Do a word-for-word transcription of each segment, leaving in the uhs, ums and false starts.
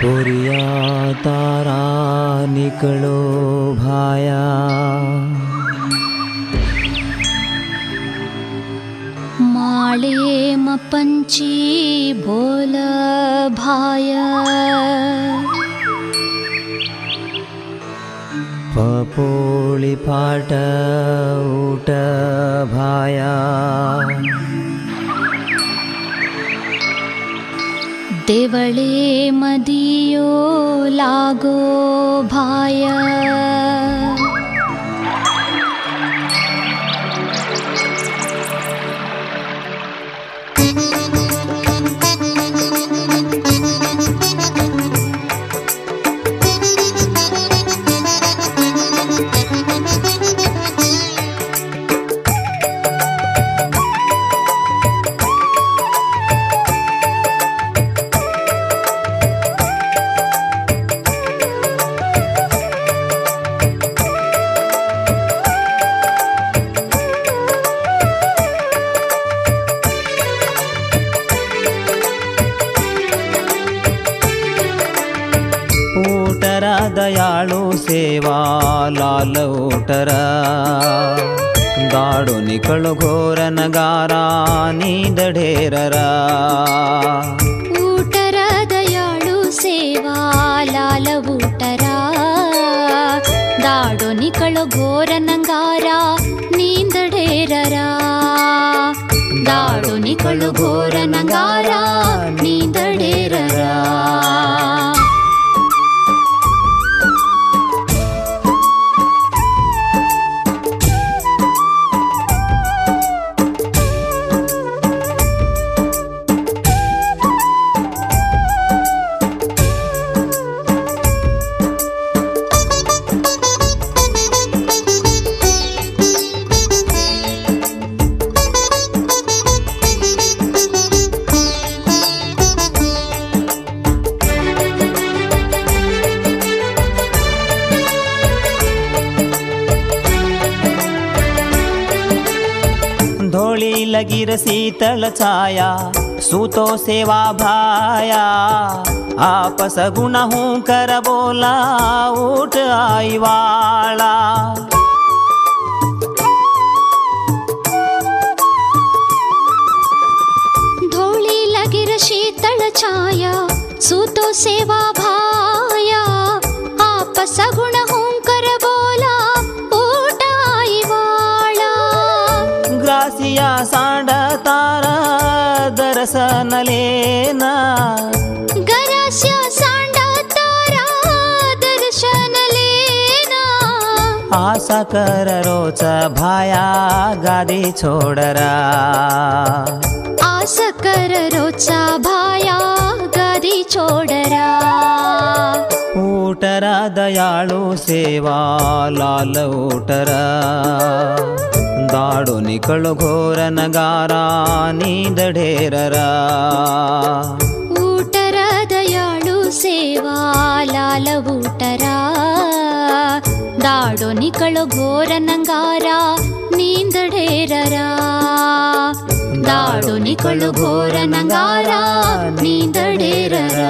पोरिया तारा निकलो भाया, माळे म पंची बोल भाया, पपोळी फाट उठ भाया, देवळे मदियो लागो भाया, दयाळु सेवा लाल ऊटर, गाडो निकळो घोर नगारा नींद ढेररा, ऊटर दयाळु सेवा लाल ऊटरा, गाडो निकळो घोर नगारा नींद ढेररा, गाडो निकळो घोर नगारा नींद ढेररा। धोळी लगी शीतल छाया, सूतो सेवा भाया, आप सगुण हूँ कर बोला उठ आई वाला, धोळी लगी शीतल छाया, सूतो सेवा भाया, आप सगुण हूँ कर बोला उठ आई वाला, ग्रासिया सांड तारा दर्शन लेना, गरास्या सांड तारा दर्शन लेना, आशा कर रोच भाया गादी छोडरा, आस कर रोचा भाया गादी छोडरा, ऊटरा दयाळु सेवा लाल ऊटरा, दाडो निकळो घोर नगारा नींद ढेररा, ऊटर दयाळु सेवा लाल ऊटरा, दाडो निकळो घोर नगारा नींद ढेररा, दाडो निकळो घोर नगारा नींद ढेररा।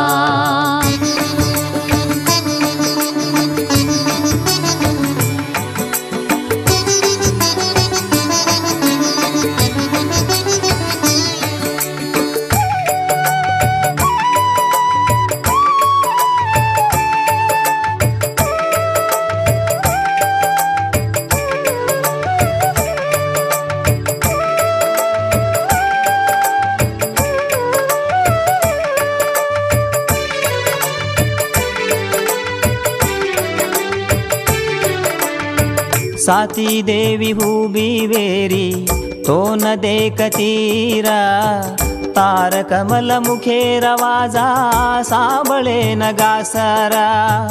साती देवी हुबी वेरी तो न देखतीरा, तार कमल मुखेर वाजा साबळे न गासरा,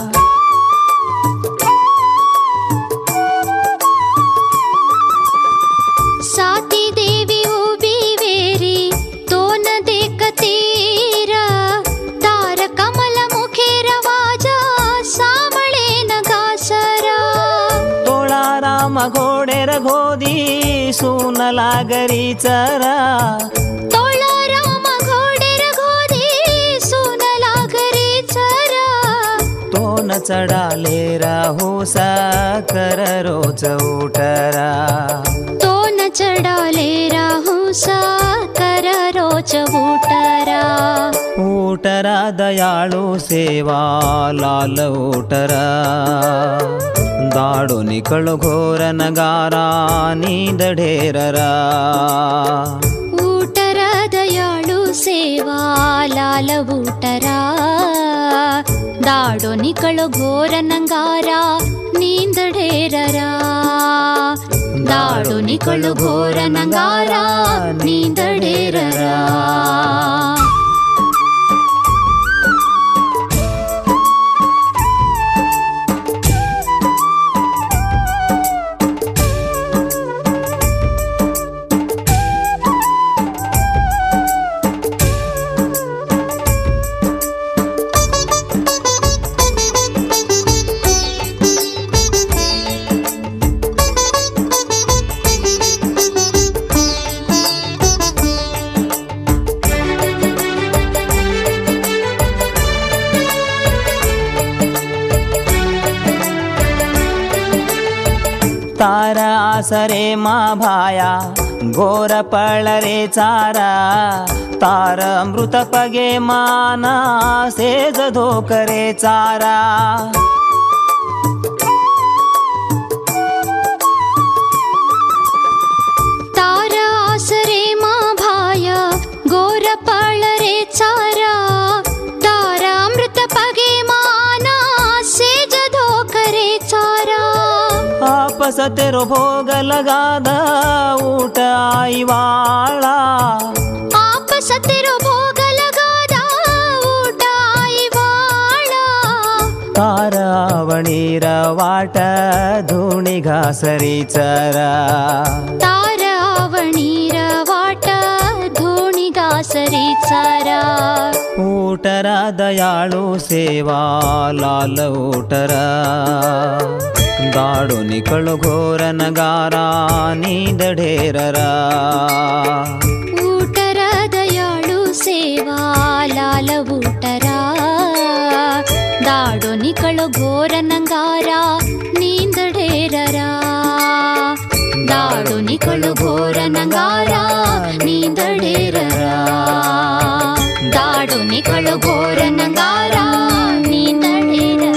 साती देवी उभी वेरी तो न देखतीरा, तार कमल मुखेर वाजा साबळे न गासरा, तोळा राम घोडेर घोदी सून लागरी चरा, तोळा राम घोडेर घोदी सून लागरी चरा, चढालेर हुस कर रोज उठरा तो न चढालेर हुस कर रोज उठरा उठरा दयाळु सेवा लाल उठरा दाडो निकळो घोर नगारा नींद ढेररा ಊಟರ ದಯಾಳು ಸೇವಾ ಲಾಲ ಊಟರ ದಾಡೋ ನಿಕಳೋ ಘೋರ ನಂಗಾರ ನೀಂದ ಢೇರರ ದಾಡೋ ನಿಕಳೋ ಘೋರ ನಂಗಾರ ನೀಂದ ಢೇರರ तारा आसरे मा भाया गोर पळरे चारा तार अमृत पगे माना सेज धोकरे चारा तार आसरे मा भाया गोर पळरे चारा तार अमृत पगे माना सेज धोकरे चारा आपस तेरो भोग लगादा ऊट आई वाला आपस तेरो भोग लगादा ऊट आई वाला तार आवणीर वाट धूणी घासरी चरा तार आवणीर वाट धूणी घासरी चरा ऊटरा दयाळु सेवा लाल ऊटरा दाडो निकळो घोर नगारा नींद ढेररा ಊಟರ ದಯಾಳು ಸೇವಾ ಲಾಲ ಊಟರ ದಾಡೋ ನಿಕಳೋ ಘೋರ ನಂಗಾರ ನೀಂದ ಢೇರರ ದಾಡೋ ನಿಕಳೋ ಘೋರ ನಂಗಾರ ನೀಂದ ಢೇರರ ದಾಡೋ ನಿಕಳೋ ಘೋರ ನಂಗಾರ ನೀಂದ ಢೇರರ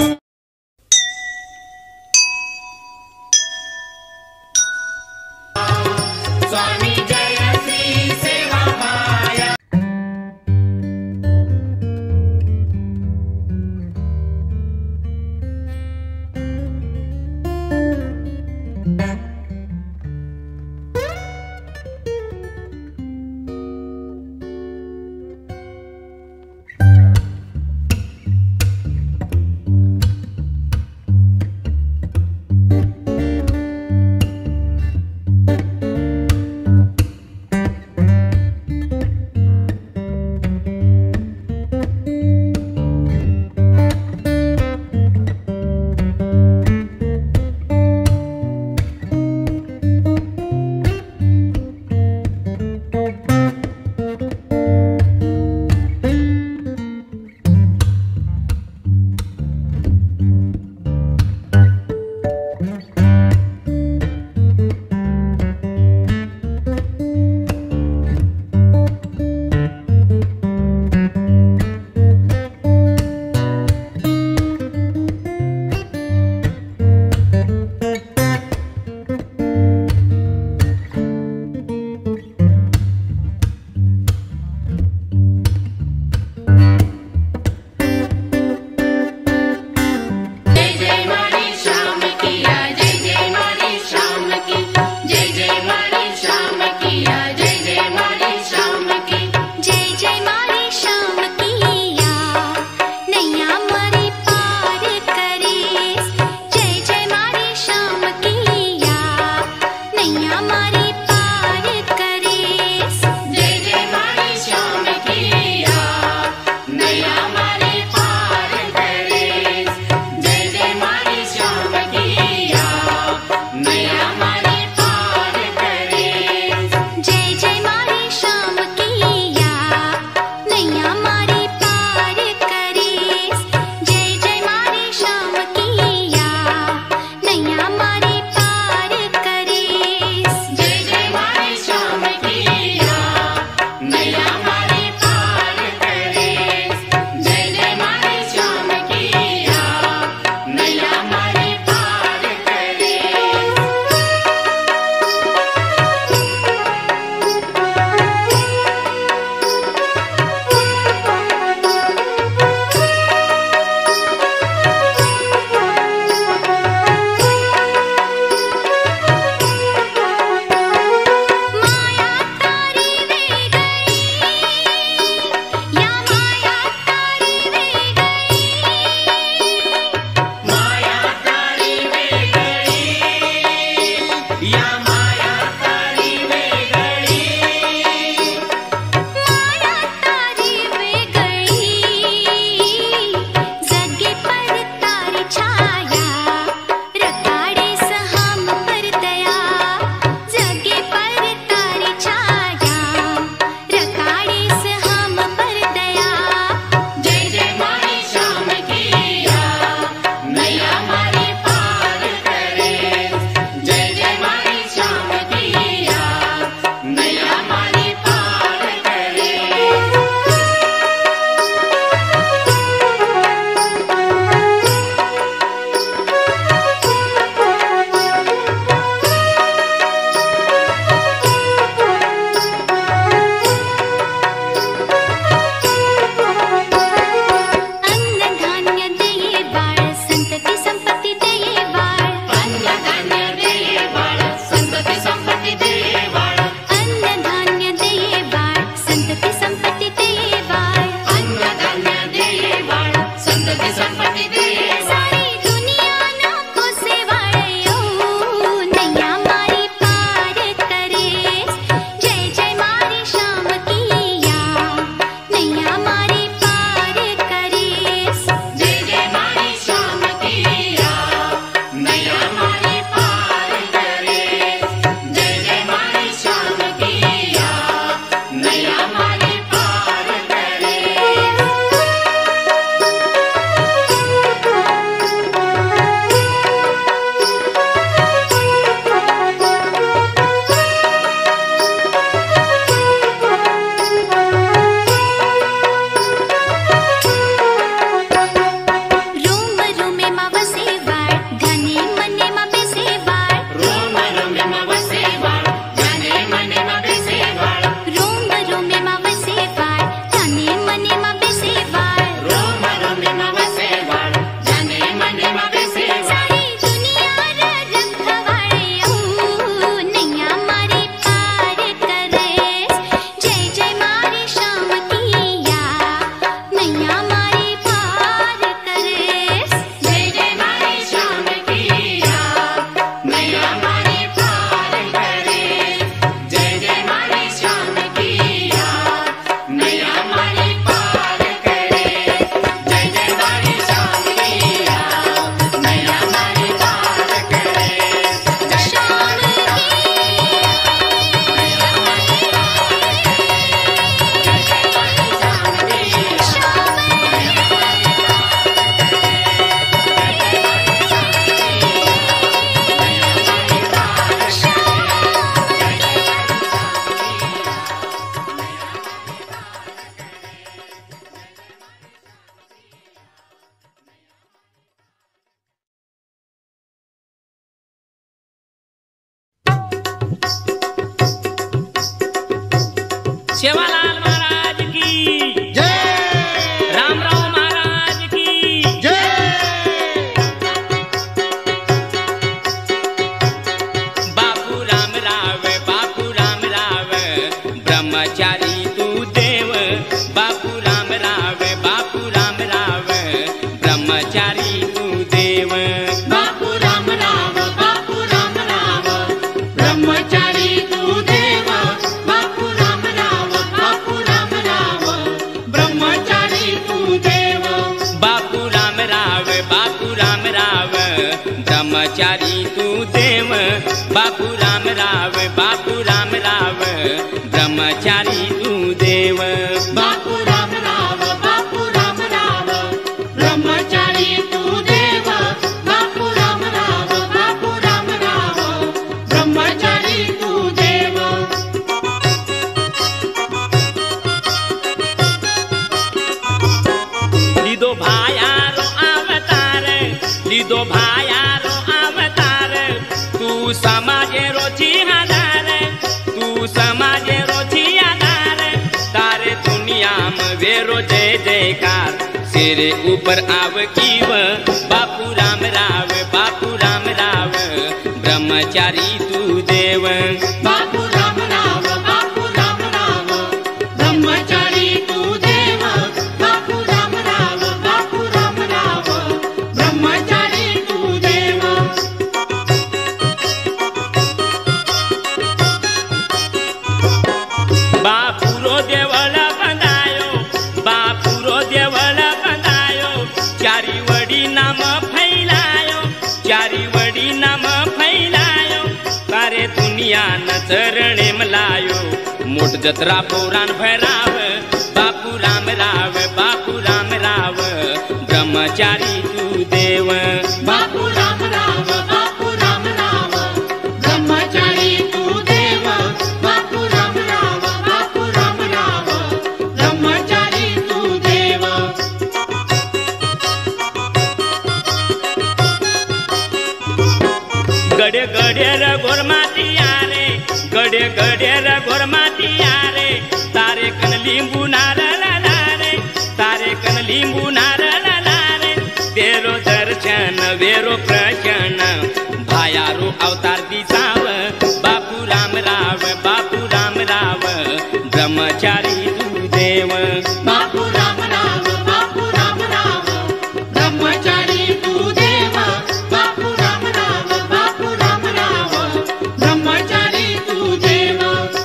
सेवालाल महाराज की जय, रामराव महाराज की जय। बापू राम राव, बापू राम राव, ब्रह्मचारी तू देव। बापू राम राव, बापू राम राव, ब्रह्मचारी तू देव। बापू राम राव, बापू राम राव, ब्रह्मचारी तू देव। बापू राम राव, बापू राम राव, ब्रह्मचारी तू देव। बापू राम राव, बापू राम राव, ब्रह्मचारी तू देव। बापू राम राव, बापू राम राव, ब्रह्मचारी तू देव। बापू राम राव, बापू राम राव, ब्रह्मचारी तू देव। बापू राम राव, बापू राम राव, ब्रह्मचारी तू देव। लिदो भायारो अवतार, लिदो भायारो अवतार, तू समाजे रोची आधार, तू समाजे रोची आधार। तारे दुनिया में वेरो जय जयकार, सिरे ऊपर आव कीव। बापू राम राव, बापू राम राव, ब्रह्मचारी तू देव। बापू राम राव, बापू राम राव, ब्रह्मचारी तू देव। बापू राम राव, बापू राम राव, ब्रह्मचारी तू देव। बापूरो देवळ बंधायो, बापूरो देवळ बंधायो, चारी वडी नाम फैलायो, चारी वडी नाम फैलायो। तारे दुनिया न चरणे मलायो, मोठ जत्रा पुराण भराव। बापू राम राव, बापू राम राव, ब्रह्मचारी तू देव। बापू राम राव, बापू राम राव, ब्रह्मचारी तू देव। बापू राम राव, बापू राम राव, ब्रह्मचारी तू देव। गडे गडे र गोरमाती यारे, गडे गडे र गोरमाती यारे, तारे कन लिंबू नार लारे, तारे कन लिंबू नार लारे। तेरो दर्शन वेरो प्रशन, भायारो अवतार दिसाव। बापू राम राव, बापू राम राव, ब्रह्मचारी तू देव। बापू राम राव, बापू राम राव, ब्रह्मचारी तू देव। बापू राम राव, बापू राम राव, ब्रह्मचारी तू देव।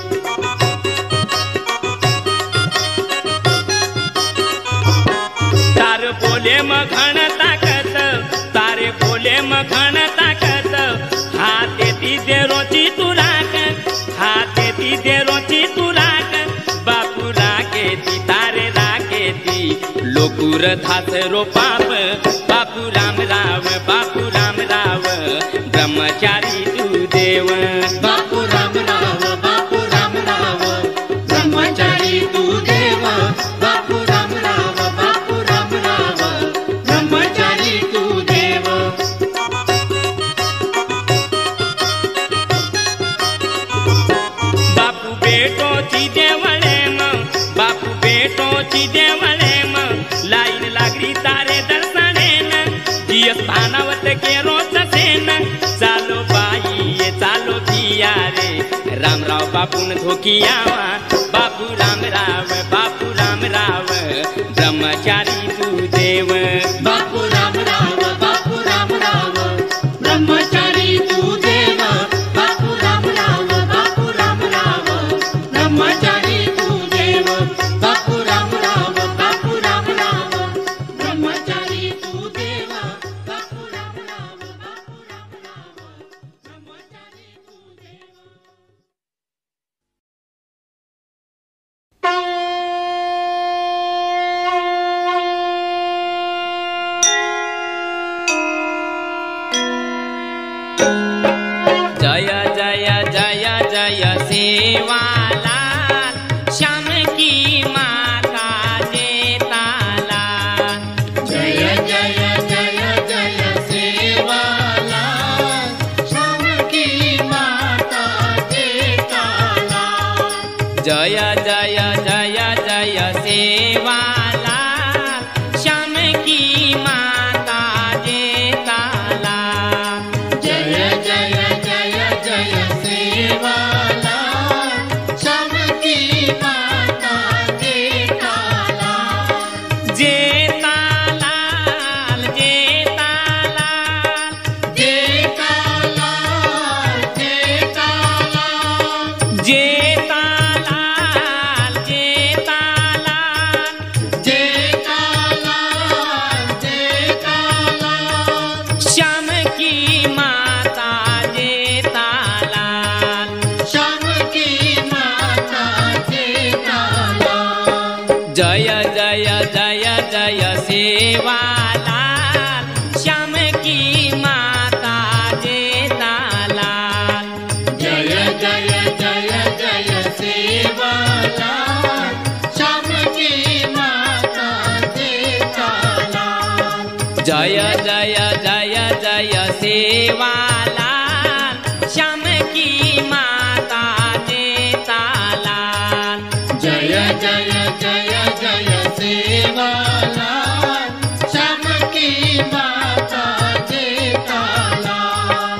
तार बोले मघन ताकत, तारे बोले मघन ताकत, हाते ती दे रोची तू राख, हाते ती दे रोची तू राख। बापू राखे ती तारे राखे ती, लोकुर धात रो पाप। बापू राम राव, बापू राम राव, ब्रह्मचारी तू देव। बापू राम राव, बापू राम राव, ब्रह्मचारी तू देव। बापू राम राव, बापू राम राव, ब्रह्मचारी तू देव। बापू बेटो ची देवळे म, बापू बेटो ची देवळे म, लाईन लागली तारे दर्शनेन, जियस भानावत केरोच सेन। चालो बाई ये चालो पिया रे, रामराव बापून धोकियावा। बापू राम राव, बापू राम राव, ब्रह्मचारी तू देव। बापू राम राव, बापू राम राव, ब्रह्मचारी तू देव। बापू राम राव, बापू राम राव, ब्रह्मचारी तू देव। बापू राम राव, बापू राम राव, ब्रह्मचारी तू देव। बापू राम राव, बापू राम राव, ब्रह्मचारी तू देव। जय जय जय जय सेवालाल, श्याम की माता जेताला। जय जय जय जय सेवालाल, श्याम की माता जेताला। जय जय जय जय सेवालाल श्याम की माता जेठालाल। जय जय जय जय सेवालाल श्याम की माता जेठालाल। जेठालाल जेठालाल जेठालाल जेठालाल जेठालाल जेठालाल जेठालाल जेठालाल श्याम की माता जेठालाल। श्याम की माता जेठालाल। जय जय जय जय सेवालाल श्याम की माता जेठालाल। जय जय जय जय सेवालाल श्याम की माता जेठालाल। जय जय जय जय सेवालाल श्याम की माता जेठालाल। जय जय जय जय सेवालाल श्याम की माता जेठालाल।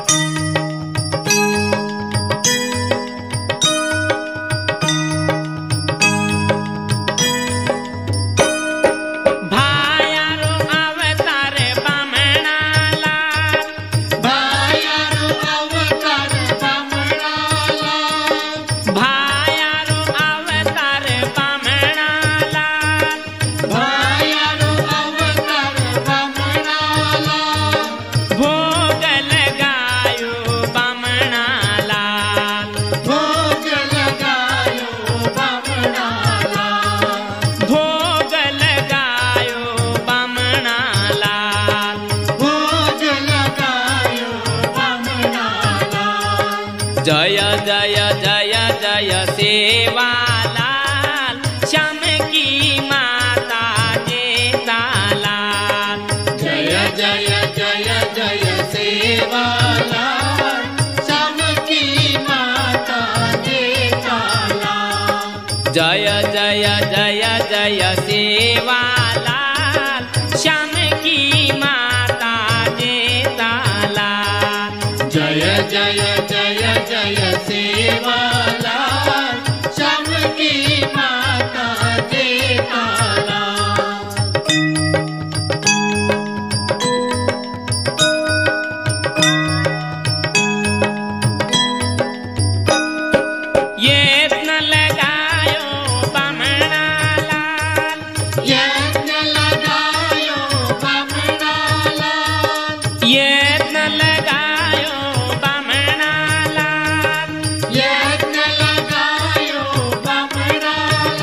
भायारो अवतार बामणालाल। भायारो अवतार बामणालाल। भायारो अवतार बामणालाल। भायारो अवतार बामणालाल। भोग लगायो बामणालाल। भोग लगायो बामणालाल। भोग लगायो बामणालाल। भोग लगायो बामणालाल। जय जय जय जय सेवालाल श्याम की माता जेठालाल। जय जय जय जय सेवालाल श्याम की माता जेठालाल। जय जय जय जय सेवालाल श्याम की माता जेठालाल। जय जय जय जय सेवालाल श्याम की माता जेठालाल। यत्न लगायो बामणालाल। यज्ञ लगायो बामणालाल। यत्न लगायो बामणालाल। यज्ञ लगायो बामणालाल।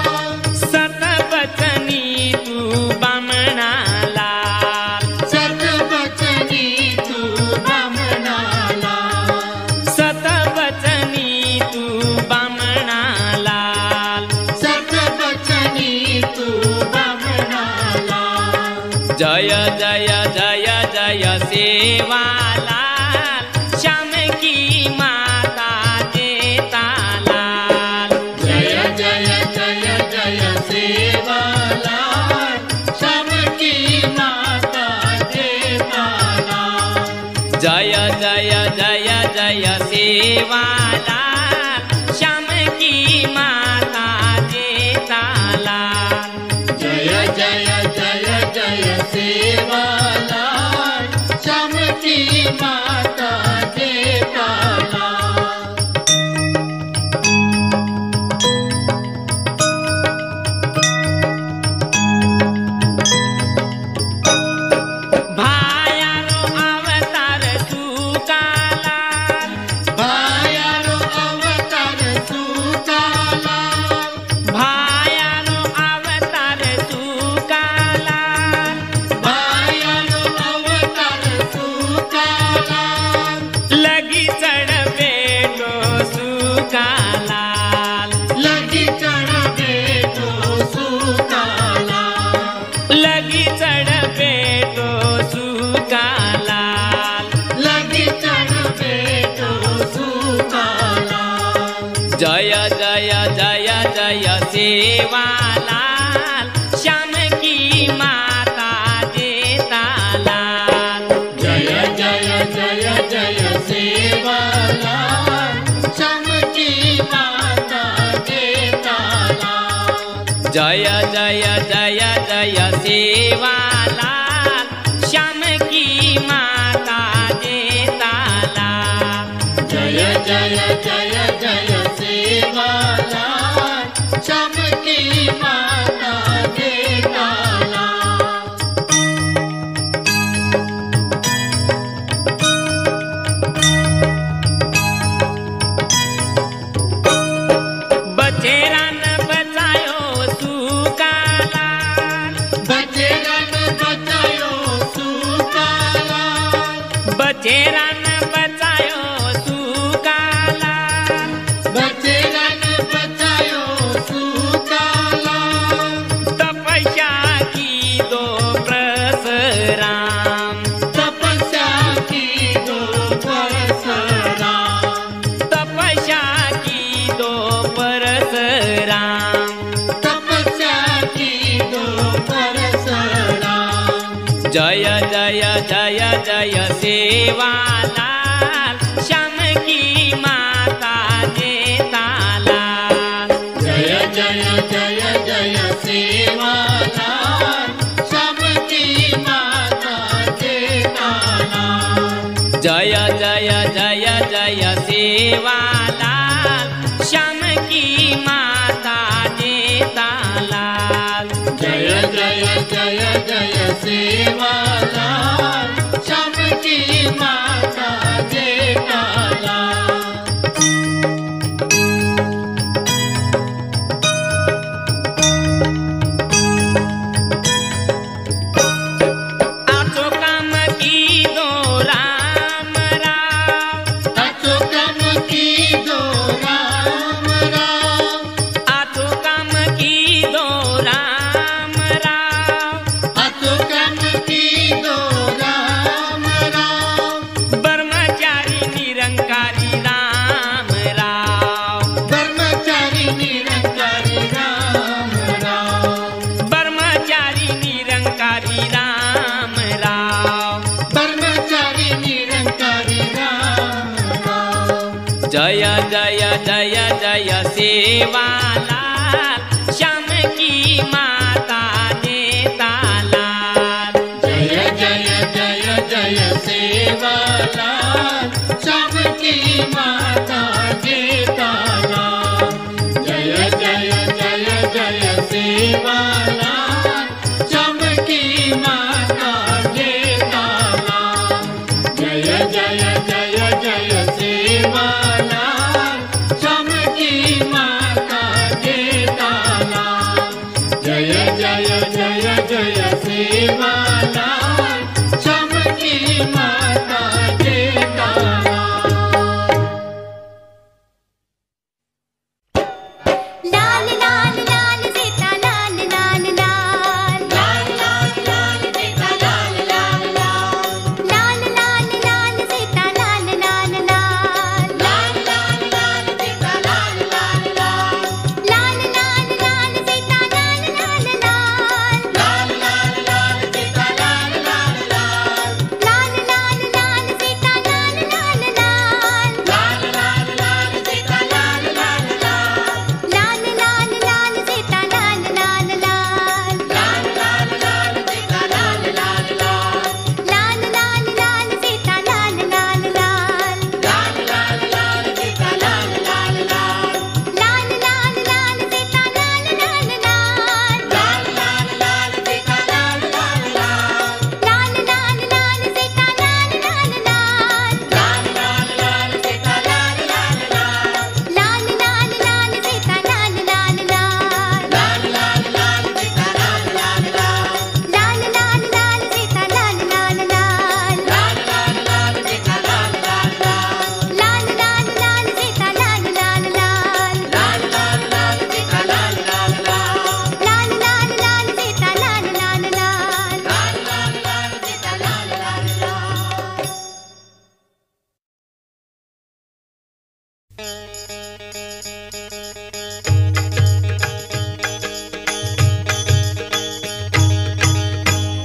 सतवचनी तू बामणालाल। सतवचनी तू बामणालाल। सतवचनी तू बामणालाल। सतवचनी तू बामणालाल। जय जय जय जय सेवालाल श्याम की माता जेठालाल। जय जय जय जय सेवालाल श्याम की माता जेठालाल। जय जय जय जय सेवालाल श्याम की माता जेठालाल। जय जय जय जय सेवालाल श्याम की माता जेठालाल। भायारो अवतार सुकालाल। भायारो जय सेवालाल श्याम की माता जेठालाल। जय जय जय जय सेवालाल श्याम की माता जेठालाल। जय जय जय जय सेवालाल श्याम की माता जेठालाल। जय जय जय जय सेवालाल श्याम की माता जेठालाल। बचेरान बचायो सुकालाल। बचेरान बचायो सुकालाल। बचेरान बचायो सुकालाल। बचेरान बचायो सुकालाल। तपस्या की दो परशुराम। तपस्या की दो परशुराम। तपस्या की दो परशुराम। तपस्या की दो परशुराम। जय जय जय जय सेवालाल श्याम की माता जेठालाल। जय जय जय जय सेवालाल श्याम की माता जेठालाल। जय जय जय जय सेवालाल श्याम की माता जेठालाल। जय जय जय जय सेवालाल श्याम की माता जेठालाल। आचो काम की दो राम राव। आचो काम की दो राम राव। आचो काम की दो राम राव। आचो काम की दो राम राव। ब्रह्मचारी निरंकारी राम राव। ब्रह्मचारी निरंकारी राम राव। ब्रह्मचारी निरंकारी राम राव। ब्रह्मचारी निरंकारी राम राव। जय जय जय जय सेवालाल श्याम की माता जेठालाल। जय जय जय जय सेवालाल श्याम की माता जेठालाल। जय जय जय जय सेवालाल श्याम की माता जेठालाल। जय जय जय जय सेवालाल श्याम की माता जेठालाल। जय जय जय जय सेवालाल श्याम की माता जेठालाल। लाल लाल लाल सीता लाल लाल लाल। लाल लाल लाल सीता लाल लाल लाल। लाल लाल लाल सीता लाल लाल लाल। लाल लाल लाल सीता लाल लाल लाल। लाल लाल लाल सीता लाल लाल लाल। लाल लाल लाल सीता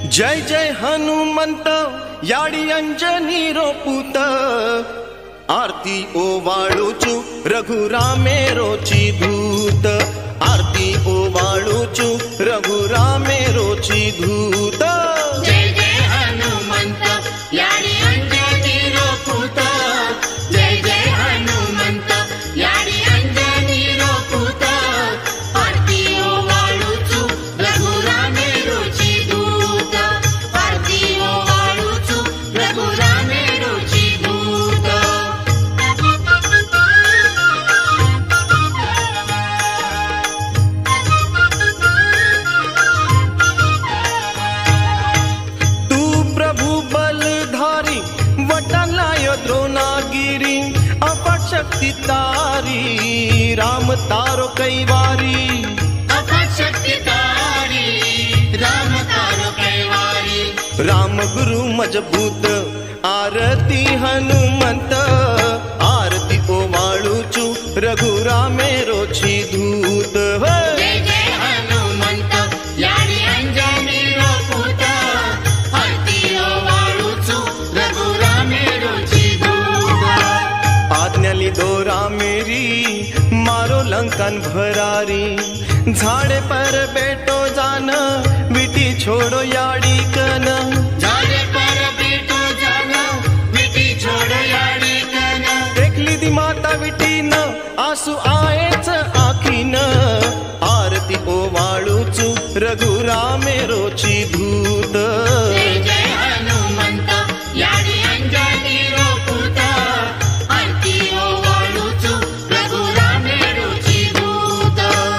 जय जय हनुमंत याडी अंजनी रो पूत आरती ओवाळूचु रघुरामे रोची धूत आरती ओवाळूचु रघुरामे रोची धूत जय जय हनुमंत याडी अंजनी रो पूत जय जय हनुमंत याडी अंजनी रो पूत आरती ओवाळूचु रघुरामे रोची धूत आरती ओवाळूचु रघुरामे रोची धूत तू प्रभु बलधारी वटलाय द्रोणागिरी अफट शक्ति तारी राम तारो कैवारी अफट शक्ति तारी राम तारो कैवारी राम गुरु मजबूत आरती हनुमंत आरती ओवाळूचु रघुरामे रोची धूत जय जय हनुमंत याडी अंजनी रो पूत आरती ओवाळूचु रघुरामे रोची धूत आज्ञाली दोरा मेरी मारो लंकन भरारी झाड़े पर बैठो जान बिटी छोड़ो याडी कन झाड़े पर बैठो जान बिटी छोड़ो याडी कन देखली दी माता विटी न आसू आएच आखीन आरती ओवाळूचु रघुरामे रोची धूत जय जय हनुमंत याडी अंजनी रो पूत आरती ओवाळूचु रघुरामे रोची धूत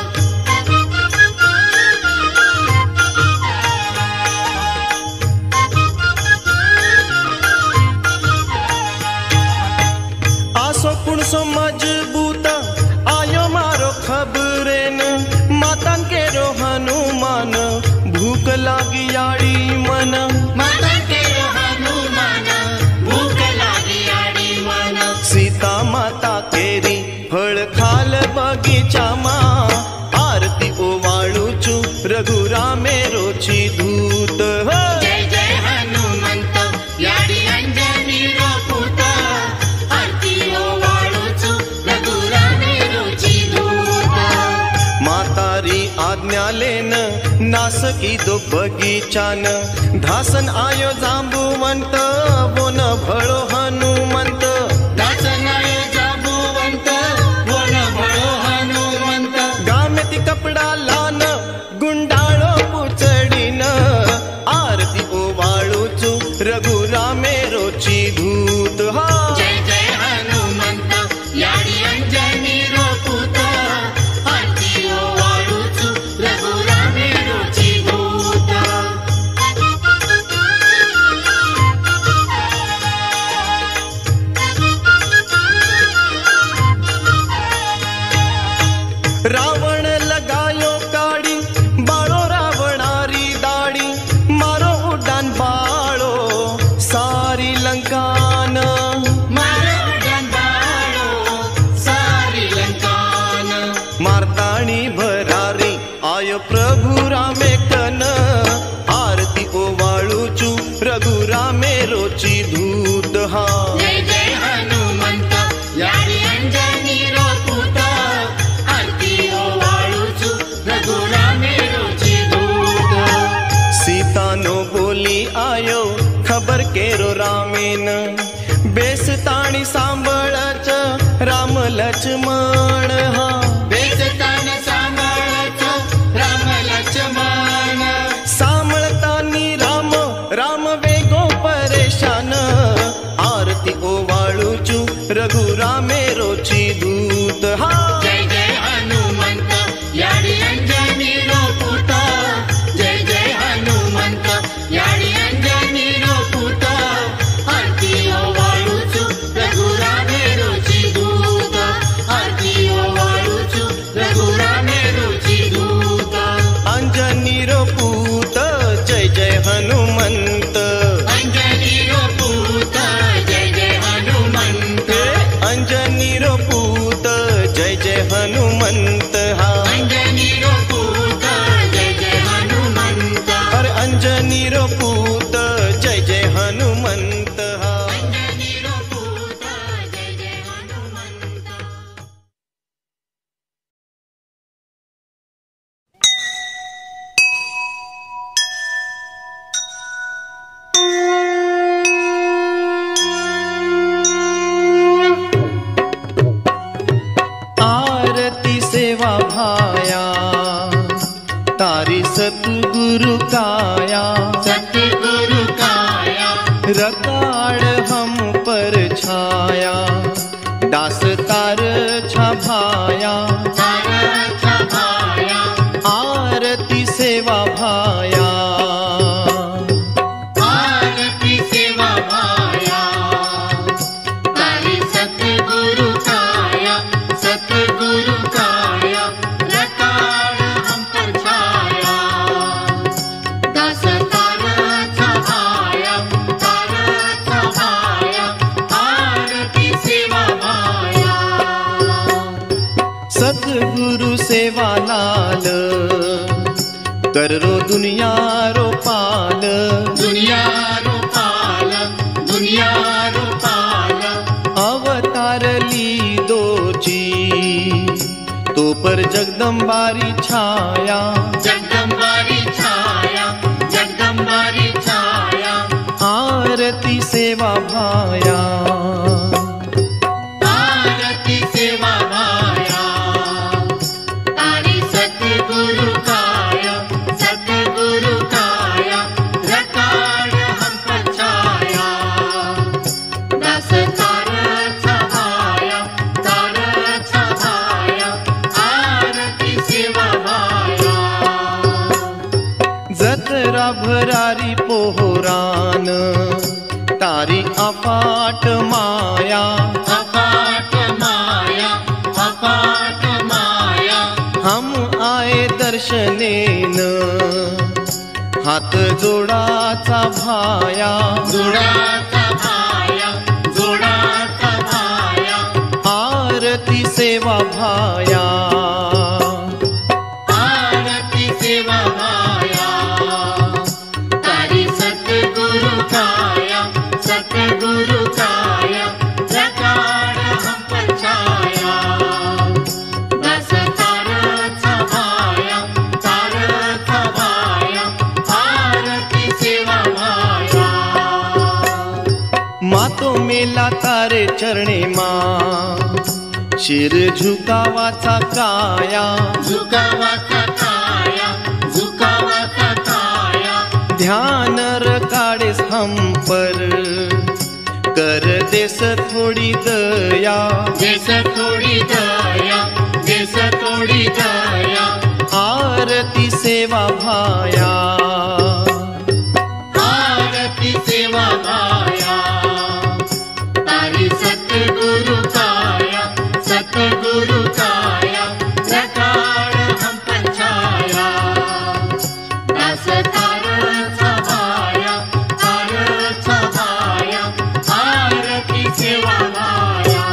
आसो पुणसो मजबूत आयो मारो खबरेन मातन के रो हनुमान भूख लागी याडी मन माता केरो हनुमान भूख लागी याडी मन सीता माता केरी फळ खाल बगीचा मा आरती ओवाळूचु रघुरामे रोची धूत जय जय हनुमंत याडी अंजनी रो पूत आरती ओवाळूचु रघुरामे रोची धूत मातारी आज्ञा लेन नासकी दो बगीचान धासन आयो जांबुवंत बोन भळो हनुमंत दासनाय जाबुवंत बोल भळो हनुमंत गामेती कपडा लान गुंडाळो पुचडीन आरती ओवाळूचु रघुरामे रोची धूत हा जय जय हनुमंत याडी अंजनी रो पूत आरती ओवाळूचु रघुरामे रोची धूत रावण लगायो काडी बाळो रावणारी दाडी मारो उड्डाण बाळो सारी लंकान मारो डंबाळो सारी लंकान मारताणी भरारी आयो प्रभु रामे कन आरती ओवाळूचु रघुरामे रोची धूत हा जय जय हनुमंत याडी अंजनी रो पूत आरती ओवाळूचु रघुरामे रोची धूत सीता नो बोली आयो खबर केरो रामेन बेसताणी सांभळच राम लक्ष्मण हा बेसतान सांभाळच राम लक्ष्मण सांभळतानी राम राम वेगो परेशान आरती ओवाळूचु रघुरामे रोची धूत हा जय जय हनुमंत याडी अंजनी रो पूत जय जय हनुमंत याडी अंजनी रो पूत आरती ओवाळूचु रघुरामे रोची धूत आरती तारी सतगुरु काया, सतगुरु काया, रकाड़ हम पर छाया, दास तार छभाया, तार छभाया, आरती सेवा भाया, आरती सेवा भाया। तारी सतगुरु काया, सतगुरु काया, रकाड़ हम पर छाया, दास तार छभाया, तार छभाया, आरती सेवा भाया। सतगुरु सेवा लाल, कर रो दुनिया रो पाल, दुनिया रो पाल, दुनिया रो पाल, अवतार ली दोची, तो पर जगदम्बारी छाया, जगदम्बारी छाया, जगदम्बारी छाया, आरती सेवा भाया, आरती सेवा भाया। तारी सतगुरु काया, सतगुरु काया, रकाड़ हम पर छाया, दास तार छभाया, तार छभाया, आरती सेवा भाया। जतरा भरारी पोहरान, तारी अफाट माया, अपाट माया, अपाट माया, हम आए दर्शनेन, हात जोडाचा भाया, जोडाचा भाया, जोडाचा भाया, आरती सेवा भाया, आरती सेवा भाया। तारी सतगुरु काया, सतगुरु काया, रकाड़ हम पर छाया, दास तार छभाया, तार छभाया, आरती सेवा भाया। मातो मेला तारे चरणे मां, शिर झुकावाचा काया, झुकावाचा काया, झुकावाचा काया, ध्यान रकाड़ेस हम पर, कर देस थोड़ी दया, देश थोड़ी दया, देश थोड़ी दया, आरती सेवा भाया, आरती सेवा भाया। तारी सतगुरु काया, सतगुरु काया, रकाड़ हम पर छाया, दास तार छभाया, तार छभाया, आरती सेवा भाया।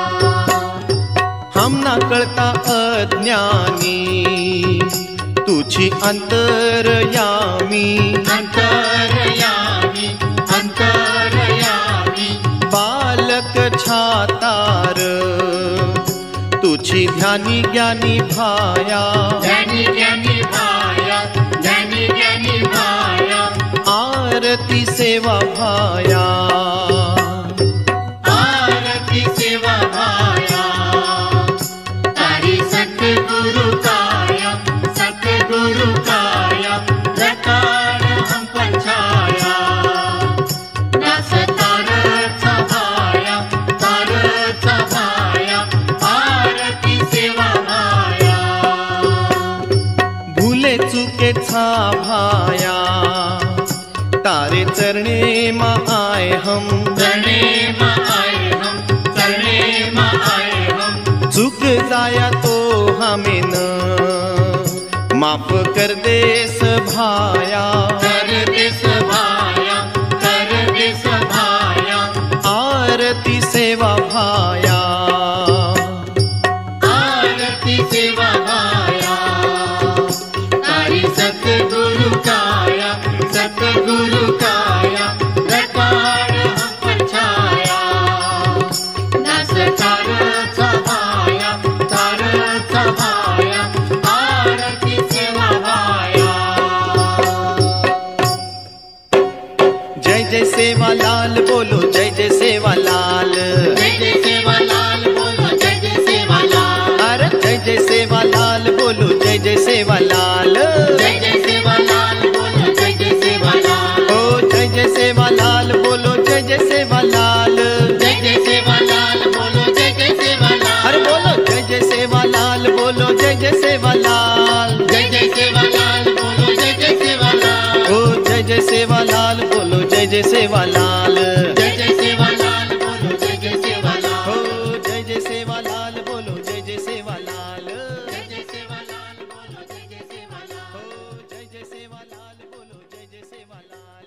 हम ना कळता अज्ञानी, तुझी अंतरयामी, अंतरयामी, अंतरयामी, बालक छातार, तुझी ध्यानी ज्ञानी भाया, ज्ञानी ज्ञानी भाया, ज्ञानी ज्ञानी भाया, आरती सेवा भाया, आरती सेवा भाया। तारी सतगुरु काया, सतगुरु काया, रकाड़ हम पर छाया, दास तार छभाया, तार छभाया, आरती सेवा भाया। भूले चुके छा भाया, तारे चरणे मा आए हम, चरणे मा आए हम, चरणे मा आए हम, चुक जाया तो हमें न, माफ कर देस भाया, कर देस भाया, कर देस भाया, आरती सेवा भाया, आरती सेवा भाया। तारी सतगुरु काया, सतगुरु काया, रकाड़ हम पर छाया, दास तार छभाया, तार छभाया, आरती सेवा भाया। जय जय सेवा लाल बोलो, जय जय सेवा लाल, जय जय सेवा लाल बोलो, जय जय सेवा लाल, अरे जय जय सेवा लाल जय सेवालाल। जय जय सेवालाल बोलो जय जय सेवालाल। ओ जय जय सेवालाल बोलो जय जय सेवालाल। जय जय सेवालाल बोलो जय जय सेवालाल। ओ जय जय सेवालाल बोलो जय जय सेवालाल। जय जय सेवालाल बोलो जय जय सेवालाल। ओ जय जय सेवालाल बोलो जय जय सेवालाल।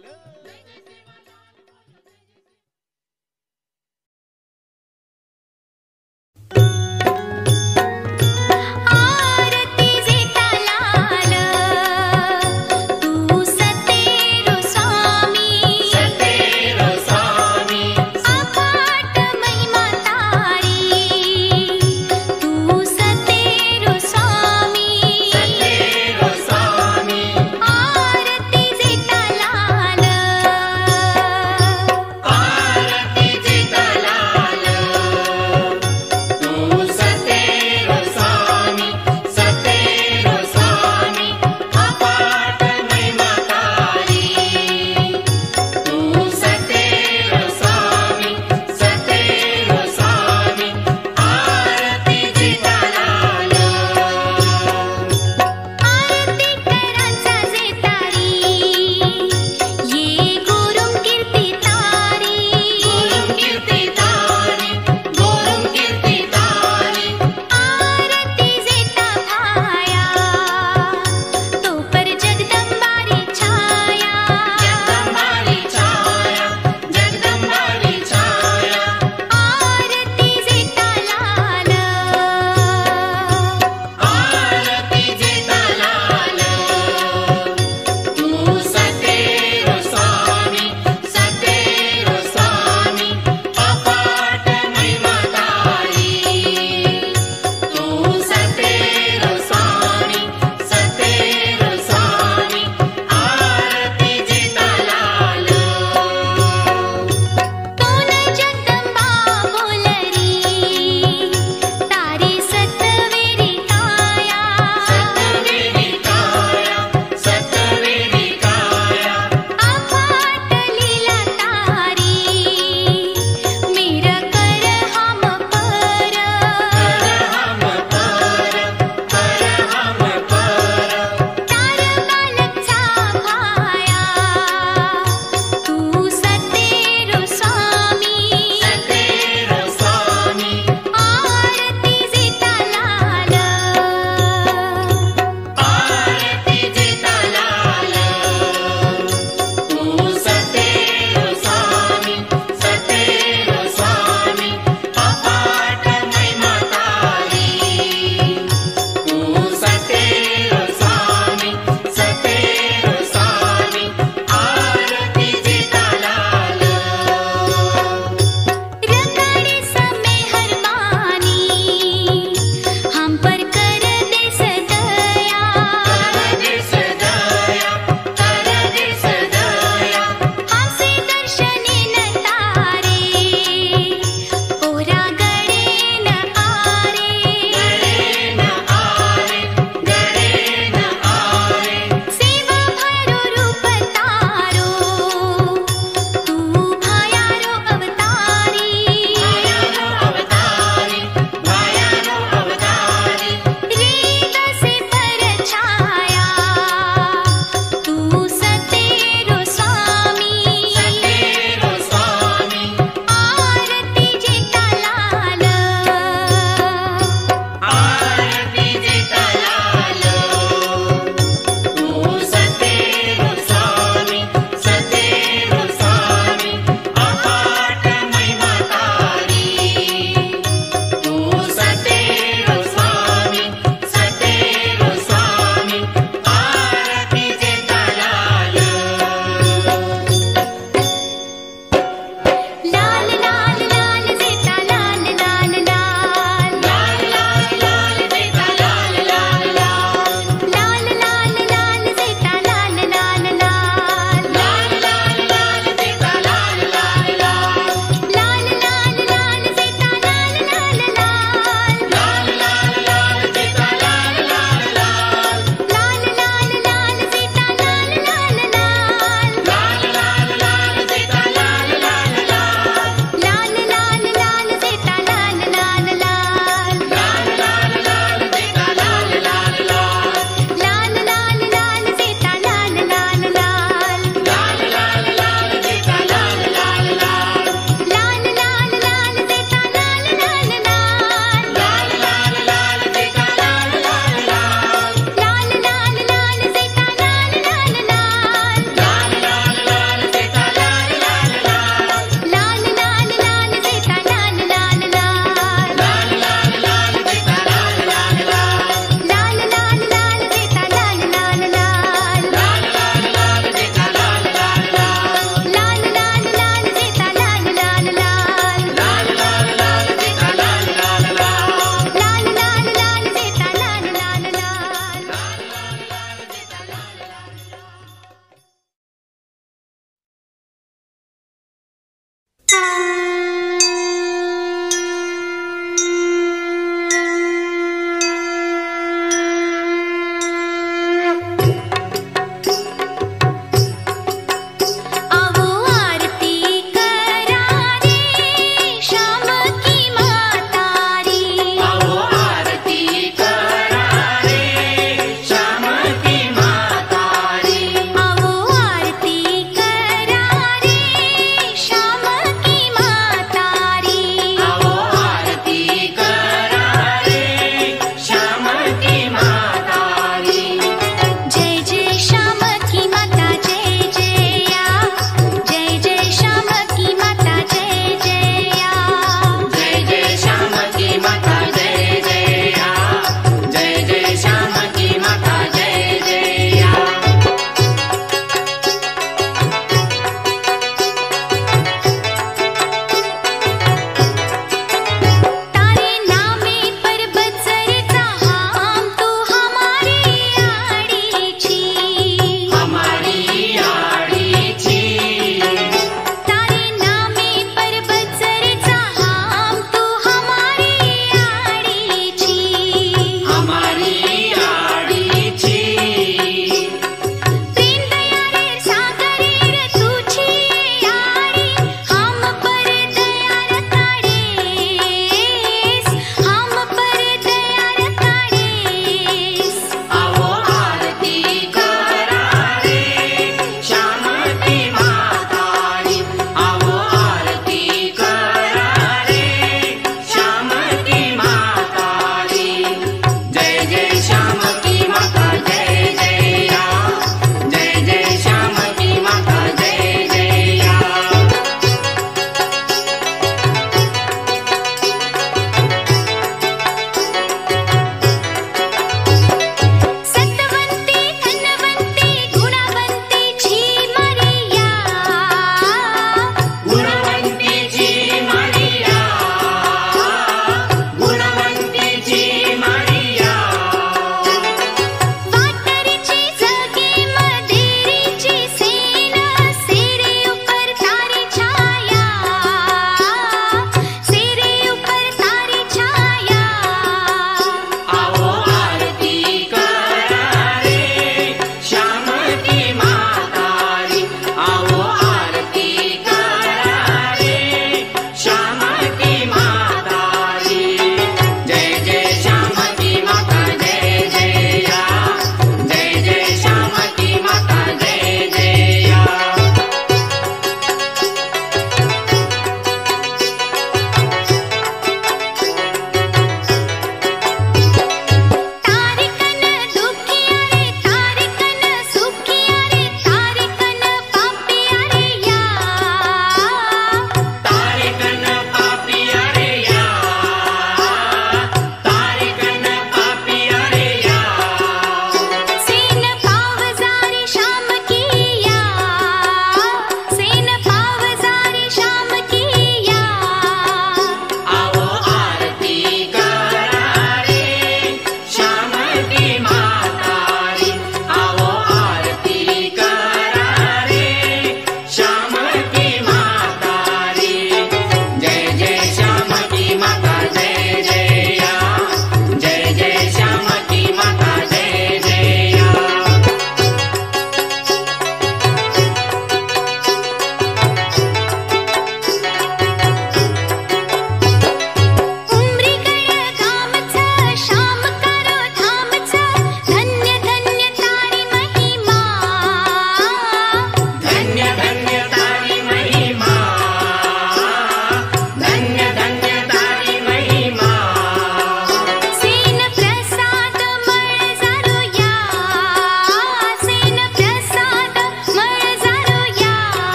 आरती जेठालाल तू सतेरो स्वामी, सतेरो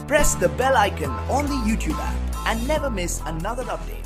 Press the bell icon on the YouTube app and never miss another update.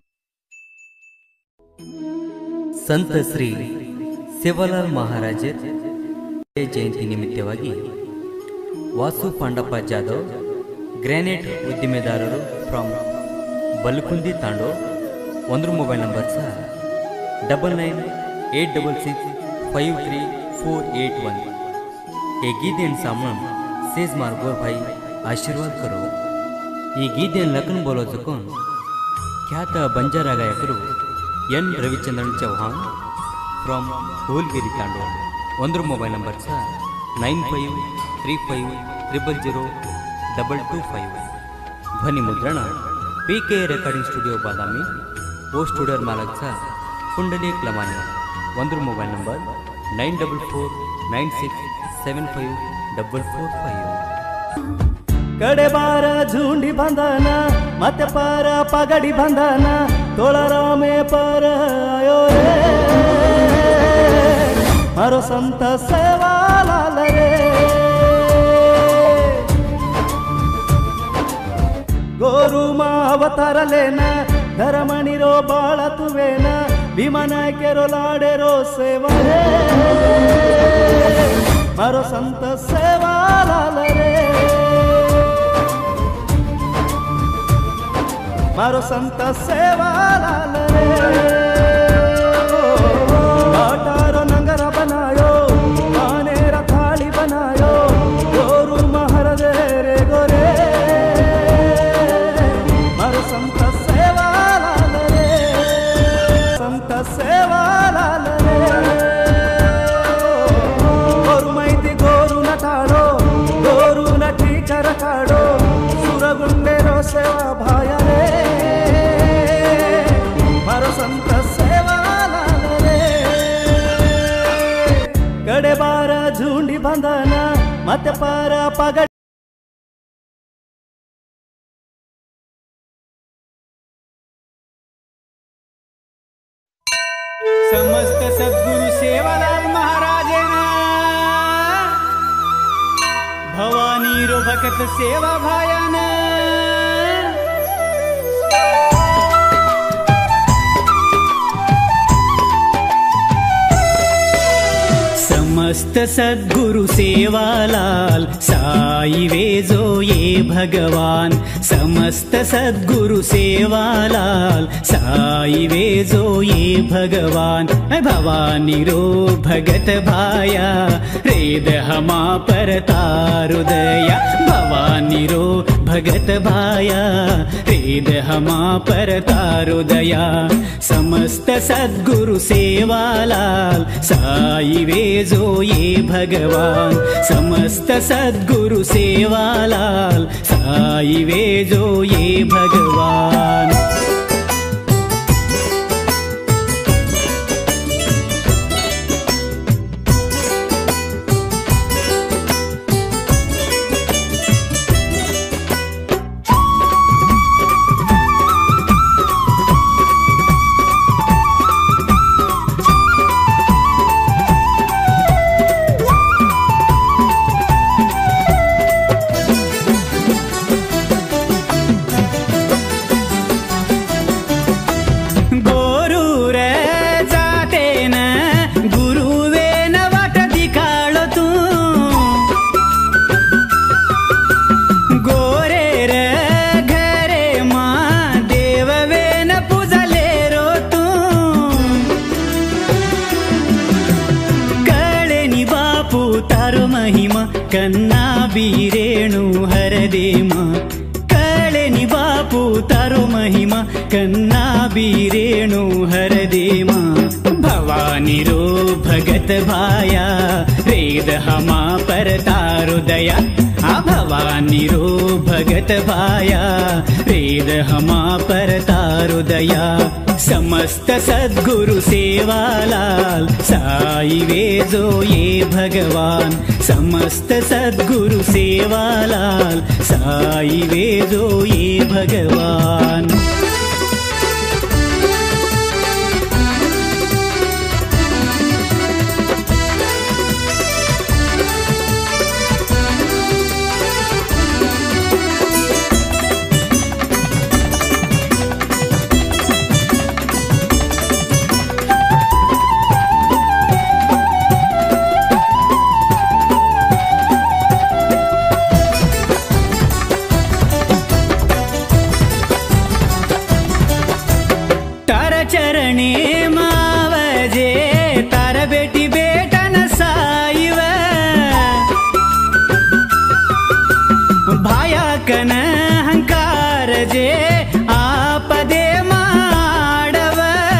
ಸಂತ ಶ್ರೀ ಸೇವಾಲಾಲ್ ಮಹಾರಾಜರ್ ಜಯಂತಿ ನಿಮಿತ್ತವಾಗಿ ವಾಸು ಪಾಂಡಪ್ಪ ಜಾಧವ್ ಗ್ರಾನೈಟ್ ಉದ್ದಿಮೆದಾರರು ಫ್ರಮ್ ಬಲ್ಕುಂದಿ ತಾಂಡೋ ಒಂದ್ರ ಮೊಬೈಲ್ ನಂಬರ್ ಸಹ double nine eight double six five three four eight one ये गीतेन सामन सेज मार्गोर भाई आशीर्वाद करो। ಈ ಗೀತೆಯನ್ನು ಲಗ್ನ ಬೋಲೋದಕ್ಕೂ ಖ್ಯಾತ ಬಂಜಾರ ಗಾಯಕರು ಎನ್ ರವಿಚಂದ್ರನ್ ಚೌಹಾನ್ ಫ್ರಮ್ ಹೋಲ್ಗಿರಿ ತಾಂಡೋ ಒಂದ್ರ ಮೊಬೈಲ್ ನಂಬರ್ ಸಹ nine five three five triple zero double two five ಧ್ವನಿ ಮುದ್ರಣ P K recording studio Badami post ಸ್ಟುಡಿಯೋರ್ ಮಾಲಕ್ ಸಹ ಕುಂಡಲಿ ಕ್ಲಮಾನಿ ಒಂದ್ರ mobile number nine double four nine six seven five double four five ಕಡೆ ಬಾರ झुंडी बंधन मत पार पगड़ी बंधन तोळरा में पर आयो रे मारो संत सेवालाल रे गोरु मा अवतार लेना धर्मणी रो बाळ तुवेन भीमन केरो लाडे रो सेवा रे मारो संत सेवालाल रे मारो संत सेवालाल रे काटारो नंगरा बनायो मानेरा थाली बनायो गोरु महर दे रे गोरे मारो संत सेवालाल रे संत सेवालाल रे गोरु मैती गोरु नटाडो गोरु नटी चरकाडो सुरगुंडे रो सेवा भाया रे मारो संत सेवालाल रे कड़े बार झुंडी बंधन मत पार पगड़ समस्त सद्गुरु सेवालाल महाराजेना भवानी रो भगत सेवा भायाना समस्त सद्गुरु सेवालाल साई वेजो ये भगवान समस्त सद्गुरु सेवालाल साई वेजो ये भगवान भवानी रो भगत भाया रेद हमा पर तारुदया भवानी रो भगत भाया रेद हमा पर तारुदया समस्त सद्गुरु सेवालाल साई वेजो ये भगवान समस्त सद्गुरु सेवालाल साई वेजो ये भगवान कन्ना बीरेणु हरदेमा कळेनि बापू तारो महिमा कन्ना बीरेणु हरदेमा भवानी रो भगत भाया रेद हमा पर तारो दया आ भवानी रो भगत भाया रेद हमा पर तारो दया समस्त सद्गुरु सेवालाल साई वेजो ये भगवान समस्त सद्गुरु सेवालाल साई वेजो ये भगवान जे आपदे माडव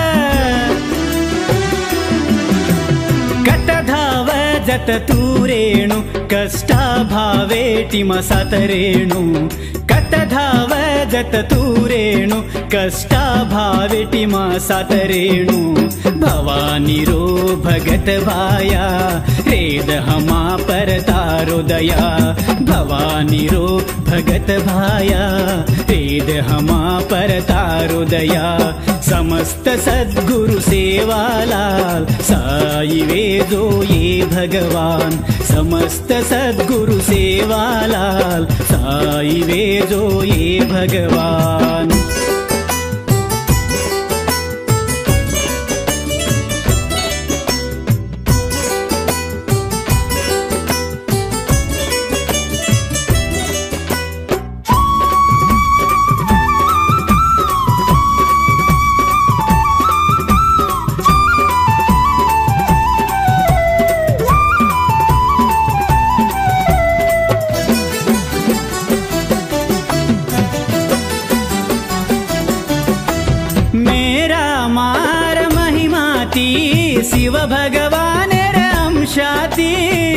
कट धाव जत तूरेणु कष्टा भावेटी मसतरेणु कट धाव जत तूरेणु कष्टा भावेटी मसतरेणु भवानी रो भगत भाया रेद हमा पर तारो दया भवानी रो भगत भाया रेद हमा पर तारो दया समस्त सद्गुरु सेवालाल साई वेदो ये भगवान समस्त सद्गुरु सेवालाल साई वेदो ये भगवान। शिव भगवान अंशाती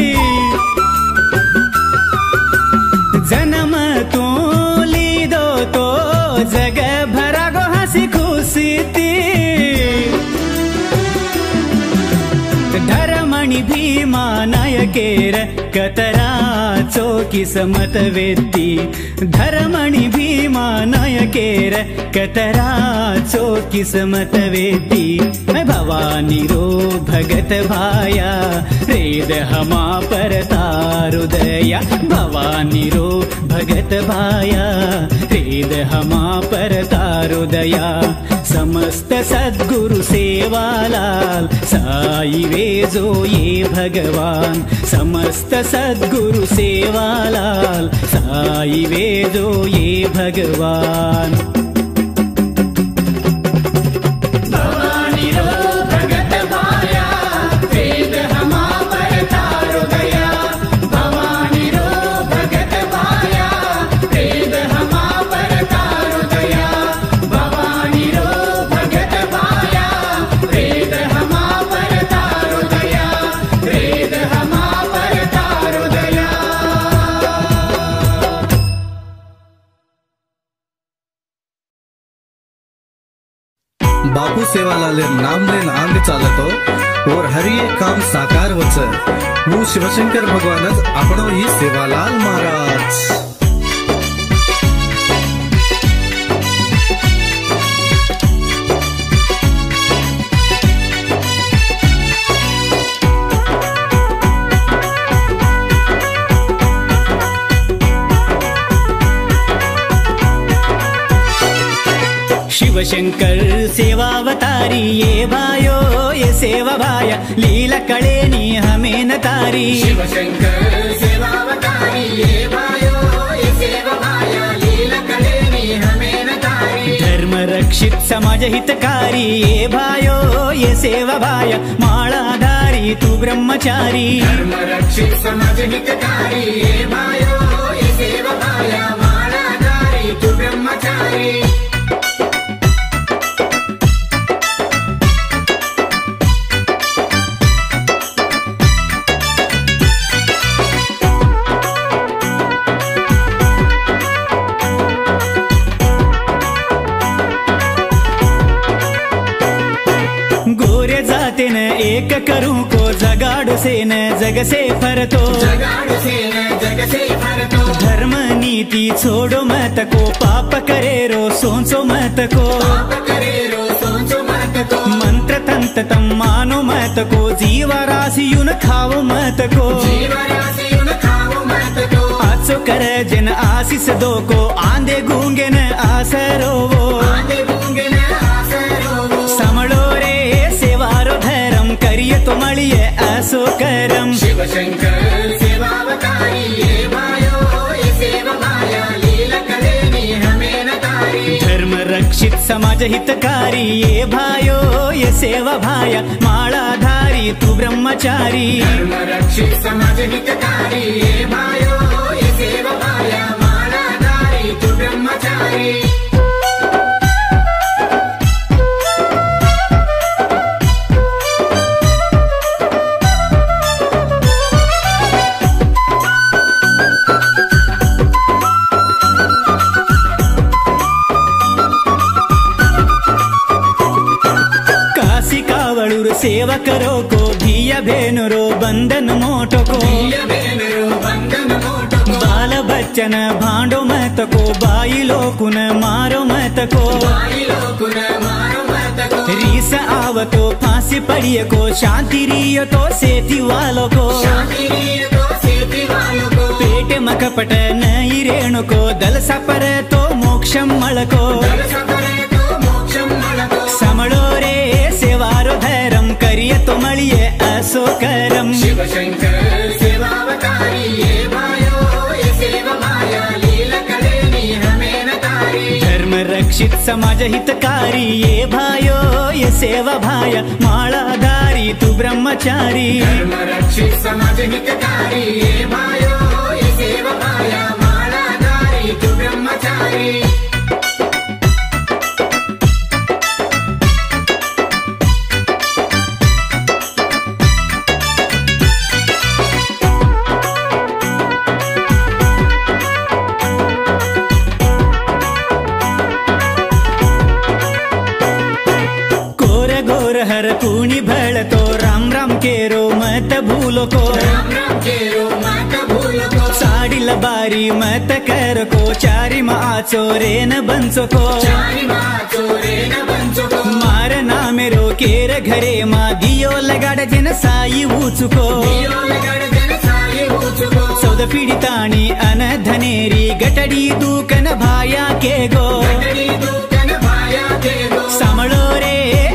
जन्म तो लीदो तो जग भरा गो हसी खुशीती धर्मणि भीमा नायकेर कतरा चोकी समत वेत्ती धर्मणि भीमा नायकेर कतरा चोकी समत वेत्ती भवानी रो भगत भाया रेद हमा पर तारुदया भवानी रो भगत भाया रेद हमा पर तारुदया समस्त सद्गुरु सेवालाल साई वेजो ये भगवान समस्त सद्गुरु सेवालाल साई वेजो ये भगवान। बापू सेवालाल नाम लेन आंग चालतो और हरि एक काम साकार वच वो शिवशंकर भगवानच आपणो ही सेवालाल महाराज। शिवशंकर सेवावतारी ये भायो ये सेवा भाया लीला कळेनी हमें न तारी शिवशंकर सेवावतारी ये भायो ये सेवा भाया लीला कळेनी हमें न तारी धर्म रक्षित समाज हितकारी ये भायो ये सेवा भाया माळाधारी तू ब्रह्मचारी धर्म रक्षित समाज हितकारी ये भायो ये सेवा भाया माळाधारी तू ब्रह्मचारी। एक करूं को जगाड़ से न जग से फरतो जगाड़ से न जग से फरतो धर्म नीति छोड़ो मत को पाप करे रो सोचो मत को पाप करे रो सोचो मत को मंत्र तंत्र तम मानो मत को जीवा राशि युन खाओ मत को जीवा राशि युन खाओ मत को आसो कर जन आशीष दो को आंधे गूंगे न आसरो वो आंधे गूंगे न आसरो वो समलो रे सेवारो धर्म करिए तो मलिए आसो करम। शिवशंकर सेवावतारी ये भायो ये सेवा भाया लीला कळेनी हमें न तारी धर्म रक्षित समाज हितकारी ये भायो ये सेवा भाया माळाधारी तू ब्रह्मचारी धर्म रक्षित समाज हितकारी ये भायो ये सेवा भाया माळाधारी तू ब्रह्मचारी। सेवकरो को धिया भेनुरो बंधन मोटो को बाल बच्चन भांडो मत को बाई लोकुन मारो मत को रीस आवतो फांसी पड़िए को शांति रियो तो सेती वालों को पेट मकपट नई रेणु को दल सपर तो मोक्षम मलको समड़ो रे सेवारो धैरम करिए तो मलिए असो करम शिव शंकर सेवावतारी ये भायो ये सेवा माया लीला कलेनी हमें न तारी धर्म रक्षित समाज हितकारी ये भायो ये सेवा भाया मालाधारी तू ब्रह्मचारी धर्म रक्षित समाज हितकारी ये भायो ये सेवा भाया मालाधारी तू ब्रह्मचारी हर पूनी भल तो राम राम केरो मत भूलो को राम राम केरो मत भूलो को साड़ी लबारी मत कर को चारी माँ चोरे न बंसो को चारी माँ चोरे न बंसो को मार ना मेरो केर घरे माँ दियो लगाड़ जन साई ऊचुको दियो लगाड़ जन साई ऊचुको सौद पीड़ितानी अनधनेरी गटड़ी दूकन भाया के गो गटड़ी दूकन भाया के गो समलो रे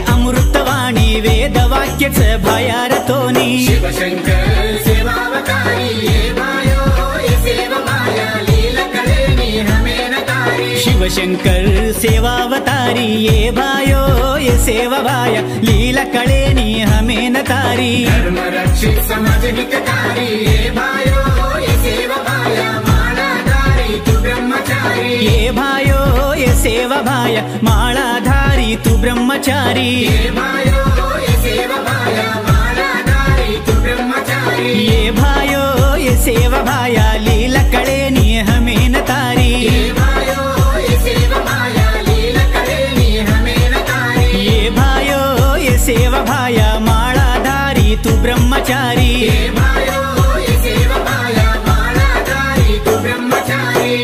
अमृतवाणी वेद वाक्य भयारतोनी शिव शंकर सेवावतारी ये भायो ये सेवा माया लीला कलेनी हमें न तारी शिव शंकर सेवावतारी ये भायो ये सेवा भाया लीला कलेनी हमें न तारी धर्म रक्षित समाज हितकारी ये भायो ये सेवा भाया मालाधारी तू ब्रह्मचारी ये भायो ये सेवा भाया मालाधारी तू ब्रह्मचारी ये भायो ये सेवा भाया मालाधारी तू ब्रह्मचारी ये भायो ये सेवा भाया लीला कलेनी हमें न तारी ये भायो ये सेवा भाया लीला कलेनी हमें न तारी ये भायो ये सेवा भाया मालाधारी तू ब्रह्मचारी ये भायो ये सेवा भाया मालाधारी तू ब्रह्मचारी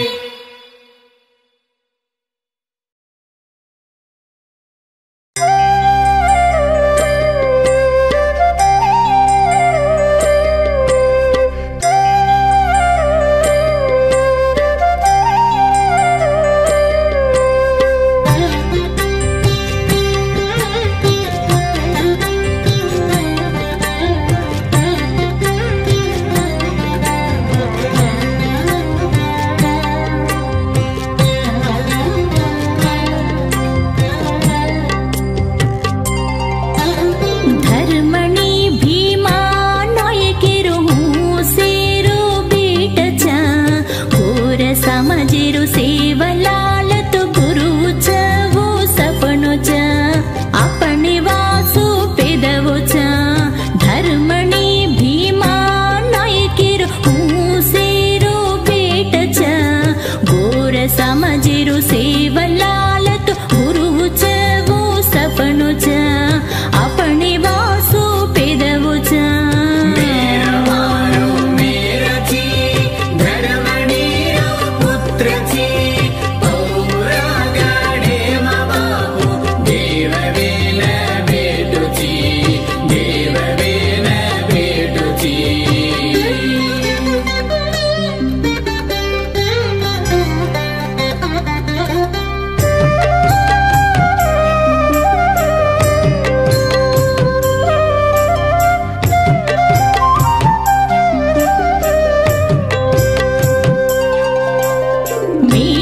Me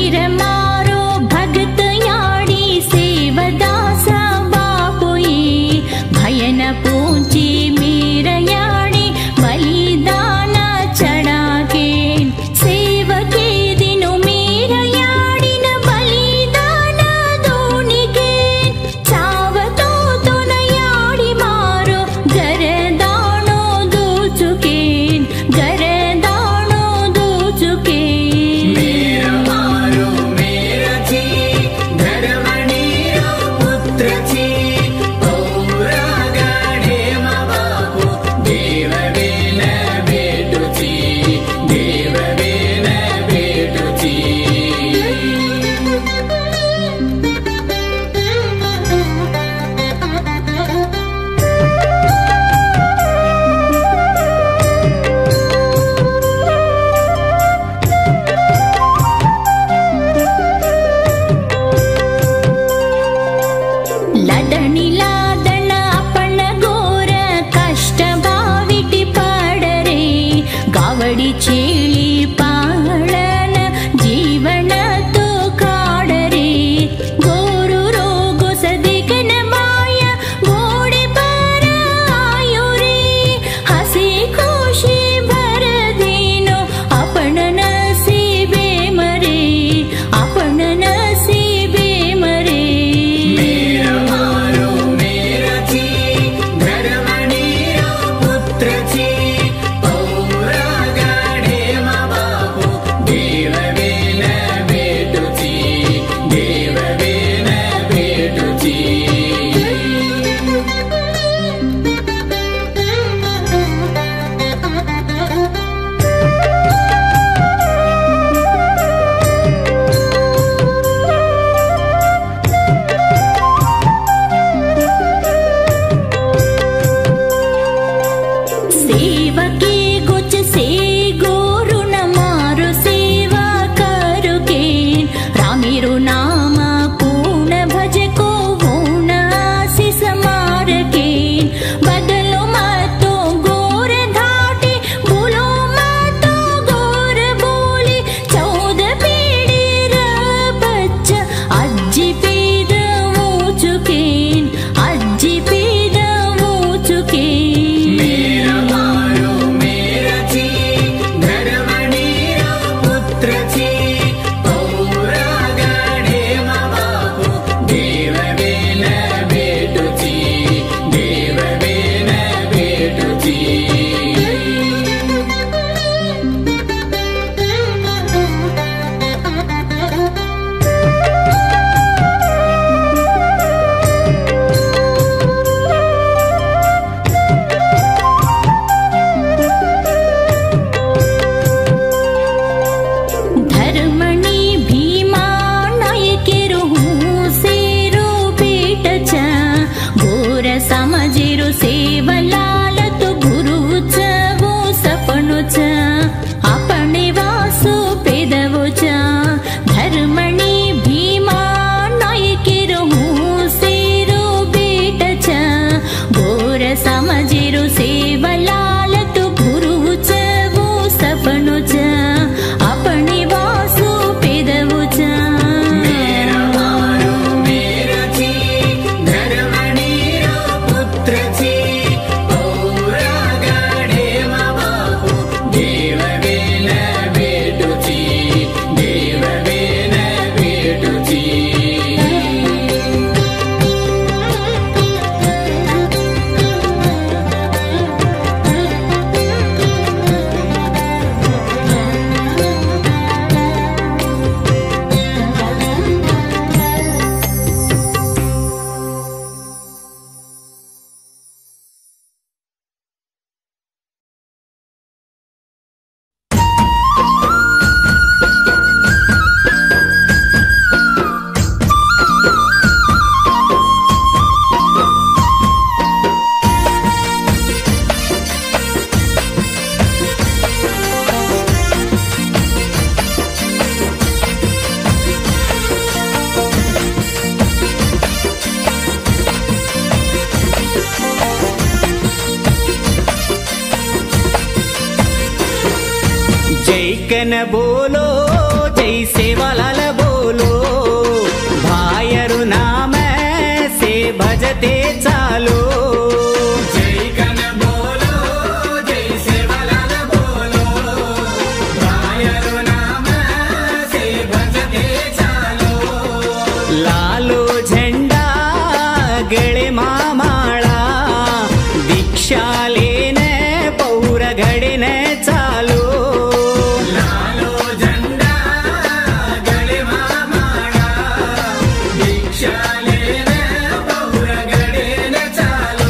कन बोलो जय सेवालाल बोलो भायरु नाम से भजते चालो जय कन बोलो जय सेवालाल बोलो भायरु नाम से भजते चालो लालो झंडा गळे मामाळा दीक्षा लेने पौर घडीने चालो लालो झंडा गळे मामाळा दीक्षा लेने पौर घडीने चालो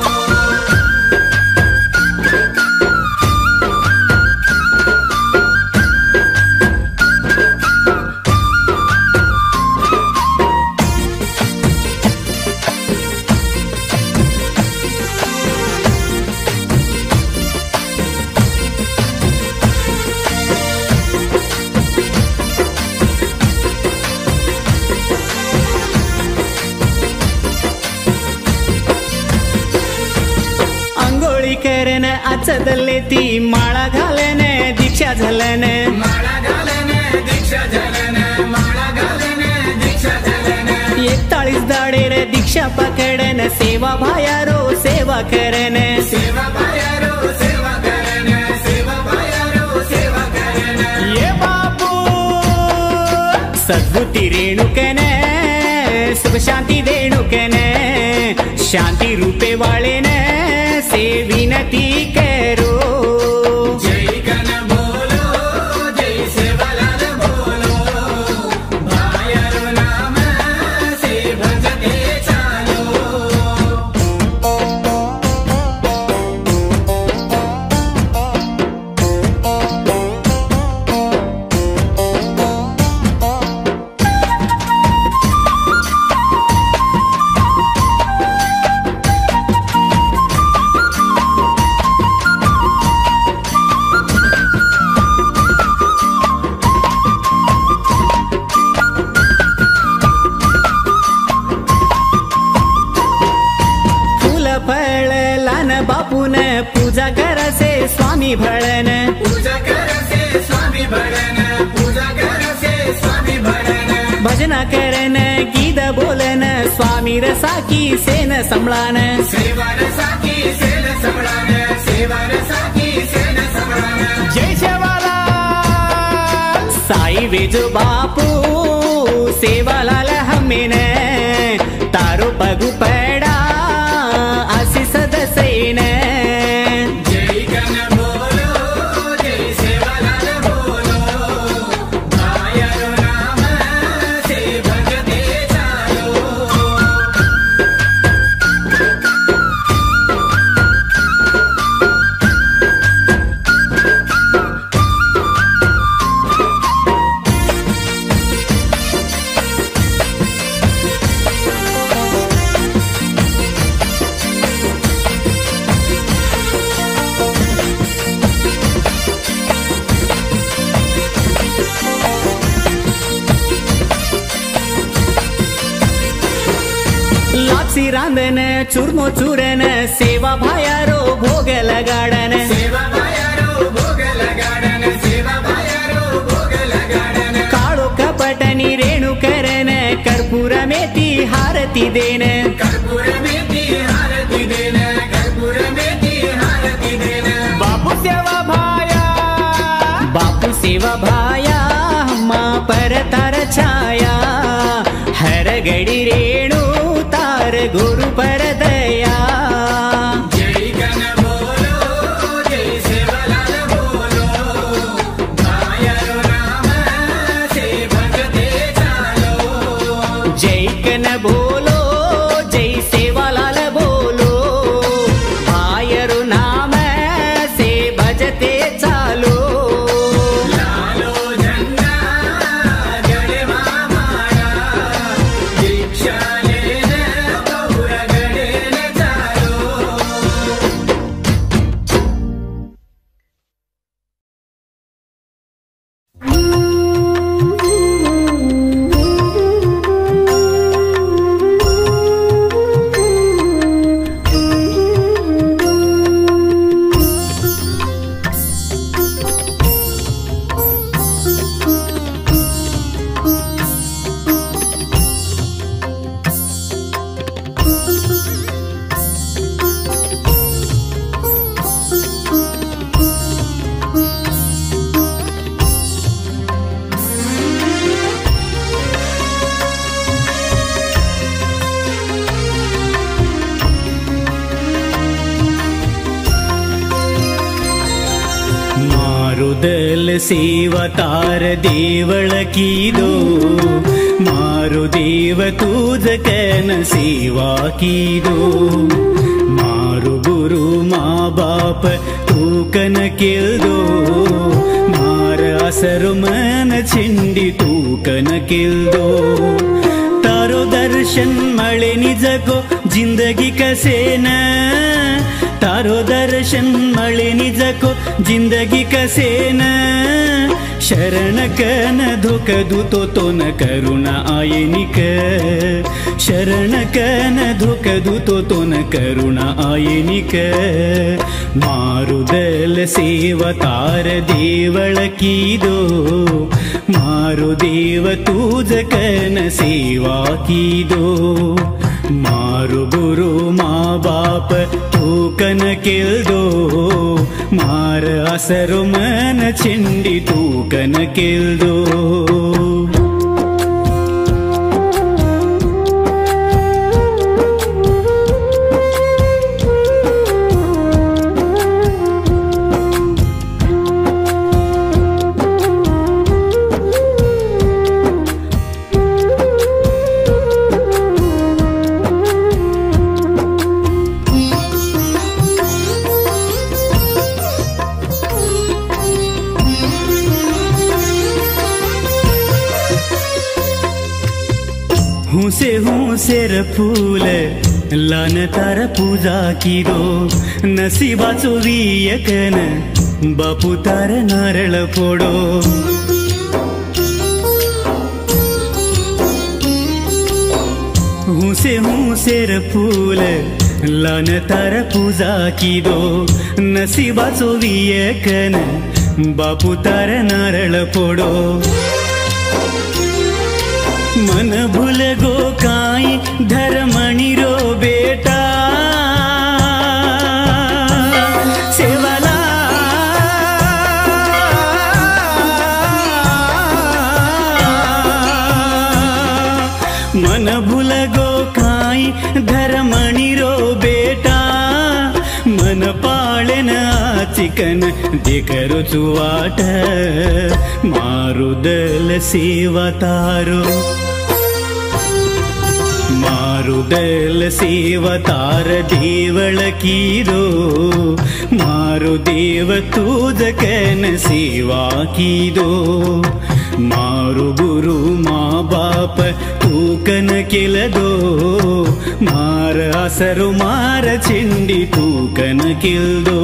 अंघोळी करन आचदले ती माळा घालन दीक्षा झालन माळा घालने दीक्षा झालने माळा घालने दीक्षा झालने एकताळीस दाडेर दीक्षा पकडन सेवा भायारो सेवा करन सेवा भायारो सेवा करने सेवा भायारो सेवा करने ये बापू सद्बुद्धी रेणुकन सुख शांति देणुकन शांति रूपे वाळेन से विनती करो जय कन बोलो जय सेवालाल बोलो भायरु नाम से भजते चालो फूल फळ लान बापून पूजा करसे स्वामी भळन पूजा करसे स्वामी भळन पूजा करसे स्वामी भळन भजना करन गीत बोलन स्वामी रसाकी सेन संभळान सेवा रसाकी सेन संभळान सेवा रसाकी सेन संभळान जय सेवालाल साई वेजो बापू सेवालाल हमेन तारो पगु पड़ा आशीष दसेन जय कन बोलो जय सेवालाल बोलो भायरु नाम से भजते चालो लापसी रांधन चूरमो चूरन सेवा भायारो भोग लगाडन सेवा भायारो भोग लगाडन सेवा भायारो भोग लगाडन काळो कपटनी रेणु करन कर्पूर मेथी हारती देन कर्पूर मेथी हारती देन कर्पूर मेथी हारती देन बापू सेवा भाया बापू सेवा भाया मा पर तार छाया हर गडी रेणु तार गुरु पर दया जय कन बोलो जय सेवालाल बोलो भायरु नाम से भजते चालो जय कन बोलो जय सेवालाल बोलो भायरु नाम से भजते चालो लालो झंडा मारुदल सेवा तार देवळ कीदो मारु देव तुझ कन सेवा कीदो मारु गुरु माँ बाप तू कन किल्दो मार असरु मन छिंडी तू कन किल्दो तारो दर्शन मळे निजको जिंदगी कसेना तारो दर्शन मळे निजको जिंदगी कसेना शरण कन धोक दूतो तो न करुणा आयनिक शरण कन धोक दूतो तो न करुणा आयनिक मारुदल सेवा तार देवळ कीदो मारु देव तुझ कन सेवा कीदो मारु गुरु माँ बाप तू कन किल्दो मार असरु मन छिंडी तू कन किल्दो हुसे हुसेर फूल लान तार पूजा कीदो नसीबाचो वियकन बापू तार नारळ फोडो हुसे हुसेर फूल लान तार पूजा कीदो नसीबाचो वियकन बापू तार नारळ फोडो मन भूल गो काई धर्मणी रो बेटा सेवाला मन भूल गो काई धर्मणी रो बेटा मन पाळन चिकन देखरो चुवाट मारुदल सेवा तारो मारुदल सेवा तार देवळ कीदो मारु देव तुझ कन सेवा कीदो मारु गुरु माँ बाप तू कन किल्दो मार असरु मार छिंडी तू कन किल्दो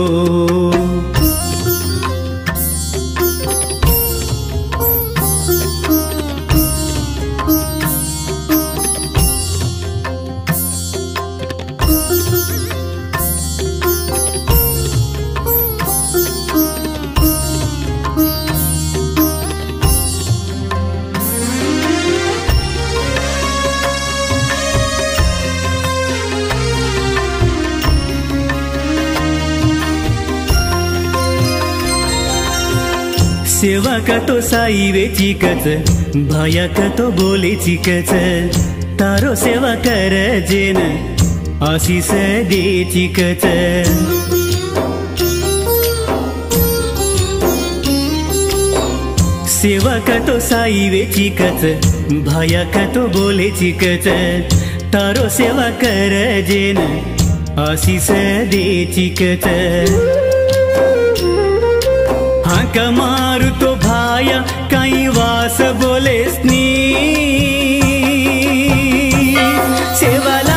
सेवा का तो साई वे चिकच भाया का तो बोले चिकच तारो सेवा कर जेन आशीष दे चिकच सेवा का तो साई वे चिकच भाया का तो बोले चिकच तारो सेवा कर जेन आशीष दे चिकच हाक मारु तो भाया कई वास बोले स्नी सेवाला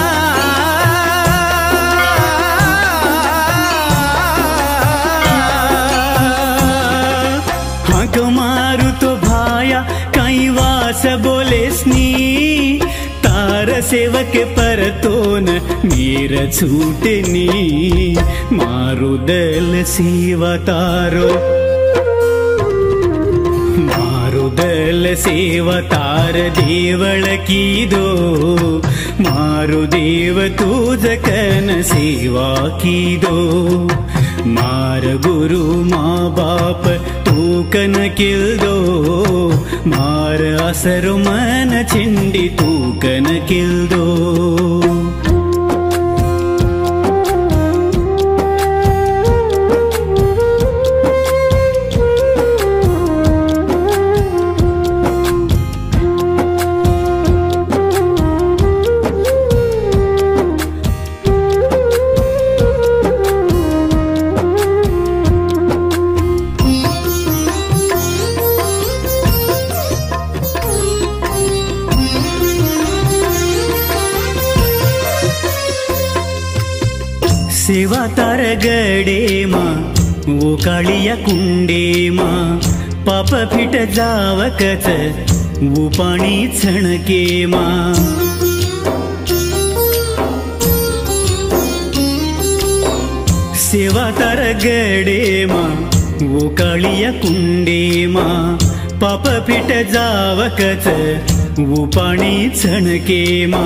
हाक मारु तो भाया कई वास बोले स्नी तार सेवक पर तो न मीर छूटनी मारुदल सेवा तारो मारुदल सेवा तार देवळ कीदो मारु देव तुझ कन सेवा कीदो मार गुरु माँ बाप तू कन किल्दो मार असरु मन छिंडी तू कन किल्दो सेवा तार गडे मा ओ काळिया कुंडे मा पाप फिट जावकच वो पाणी छणके मा सेवा तार गडे मा वो काळिया कुंडे मा पाप फिट जावकच वो पाणी छणके मा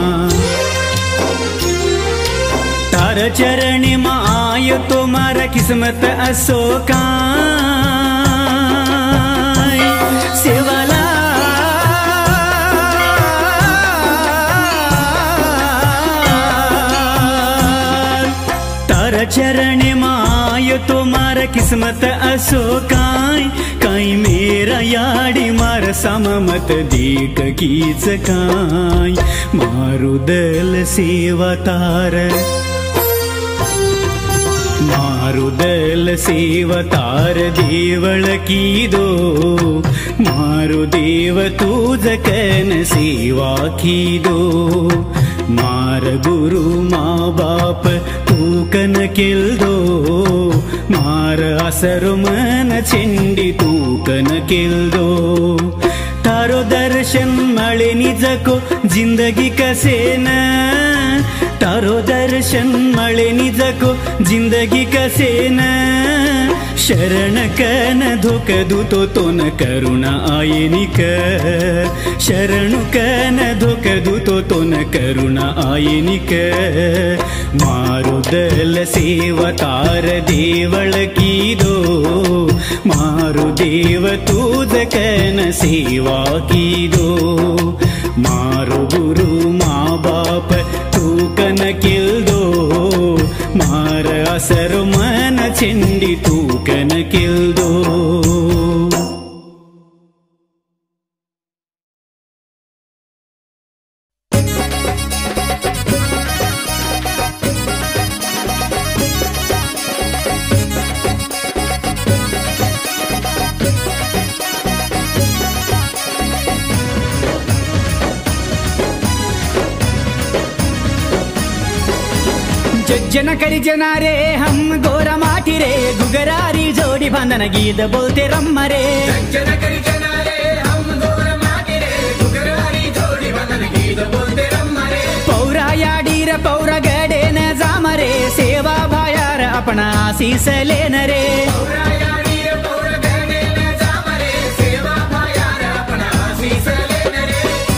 तार चरणी मा आयो तो मारा किस्मत असो काय सेवाला तार चरणी मा आयो तो मारा किस्मत असो काय काई मेरा याडी मार सममत देख कीच काय मारुदल सेवा तार मारुदल सेवतार देवळ कीदो मारु देव तुझ कन सेवा कीदो मार गुरु मा बाप तू कन किल्दो मार असरु मन चिंडी तू कन किल्दो तारो दर्शन मळे निजको जिंदगी कसेन तारो दर्शन मळे निजको जिंदगी कसेन शरण कन धोक दूतो तो न करुणा आयनिक शरणु कन धोक दूतो तो न करुणा आयनिक मारुदल सेवतार देवळ कीदो मारु देव तुझ कन सेवा कीदो मारु गुरु मा बाप तू कन किल्दो मार असर मन चिंडी तू कन किल्दो जन करी जना रे हम गोरा माटी रे गुगरारी जोड़ी बंधन गीत बोलते रम्मा रे जन करी जना रे हम गोरा माटी रे गुगरारी जोड़ी बंधन गीत बोलते रम्मा रे पौरा याडी रे पौरा गडे न जाम रे सेवा भायार अपना आशीष लेन रे पौरा याडी रे पौरा गडे न जाम रे सेवा भायार अपना आशीष लेन रे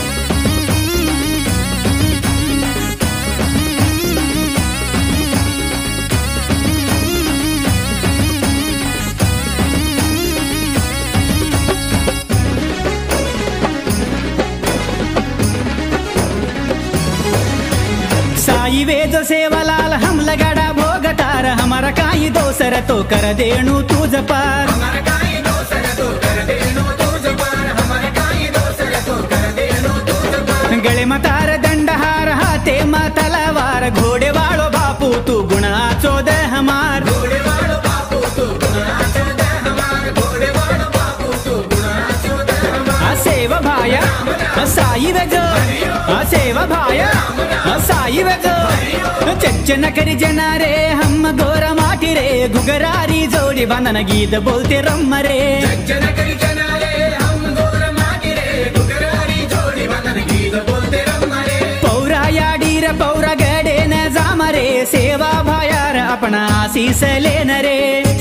साई वेद सेवालाल हम लगाडा भोगतार हमारा काई दोसर तो कर देणु तुझ पार हमारा काई दोसर तो कर देणु तुझ पार हमारा काई दोसर तो कर देणु तुझ पार गळे मतार दंडहार हाते मा तलवार घोडे वाळो बापू तू गुणाचो दे हमार घोडे वाळो बापू तू गुणाचो दे हमार घोडे वाळो बापू तू गुणाचो दे हमार सेवा भाया साई वेद सेवा भाया साई वेद चच्चन करी जना रे हम गोरा माटी रे गुगरारी जोड़ी बंधन गीत बोलते रम्मा रे चच्चन करी जना रे हम गोरा माटी रे गुगरारी जोड़ी बंधन गीत बोलते रम्मा रे पौरा याडी रे पौरा गडे न जाम रे सेवा भायार अपना आशीष लेन रे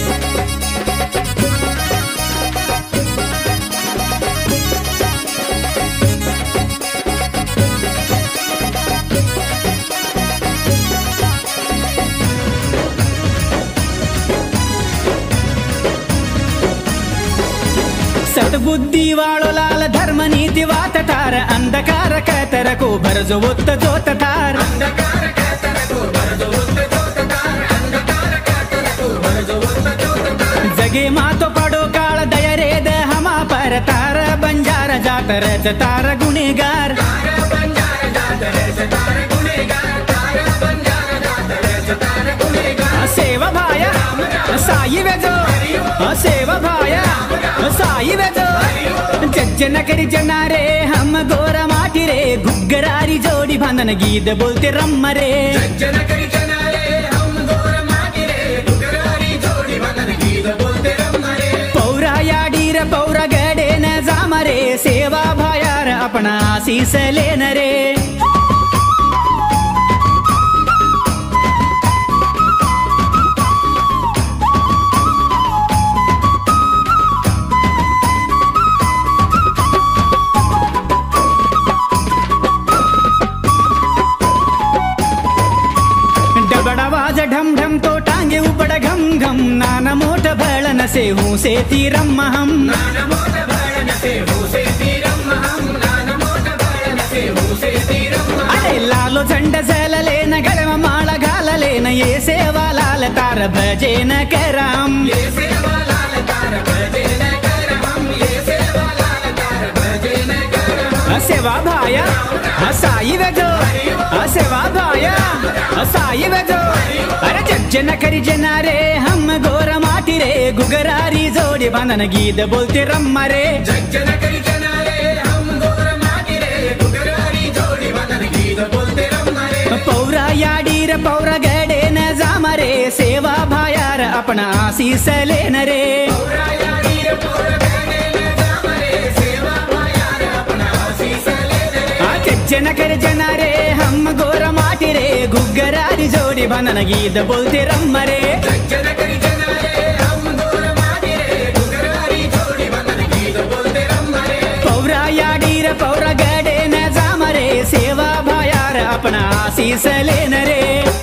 सद्बुद्धि वाळो लाल धर्म नीति वात तार अंधकार कतर को भरजो वोत्त जोत तार अंधकार कतर को भरजो वोत्त जोत तार अंधकार कतर को भरजो वोत्त जोत तार जगे मातो पडो काळ दया रे द हमा पर तार बंजार जातर तार गुनेगार तार बंजार जातर तार गुनेगार तार बंजार जातर तार गुनेगार सेवा भाया साई वेजो सेवा भाया साई वेजो जज्जन करी जना रे हम गोरा माटी रे गुग्गरारी जोड़ी बंधन गीत बोलते रम्मा रे जज्जन करी जना रे हम गोरा पौरा गडे न जाम रे सेवा भायार आपण आशीष लेन रे ढम ढम तो टांगे उपड़ घम घम नाना मोठ भळन से हूँ से तीरम हम नाना मोठ भळन से हूँ से तीरम हम नाना मोठ भळन से हूँ से तीरम अरे लालो झंड झलले न गळव माळ घालले न ये सेवा लाल तार भजे न करम ये सेवा लाल तार भजे न करम ये सेवा लाल तार भजे न करम सेवा भाया साई वेजो सेवा भाया साई वेजो अरे जज्जन करी जना रे हम गोर माटी रे गुगरारी जोड़ी बांधन गीत बोलते रम्मा रे जज्जन करी जना रे हम गोर माटी रे गुगरारी जोड़ी बांधन गीत बोलते रम्मा रे पौरा याडी रे पौरा गडे न जाम रे सेवा भायार अपना आशीष लेन रे पौरा याडी रे पौरा गडे न जाम रे सेवा भायार अपना आशीष लेन रे जज्जन करी जना रे हम गोर माटी रे गुगरारी जोड़ी बांधन गीत बोलते रम्मा रे जज्जन करी जना रे हम गोर माटी रे गुगरारी जोड़ी बांधन गीत बोलते रम्मा रे पौरा याडी रे पौरा गडे न जाम रे सेवा भायार अपना आशीष लेन रे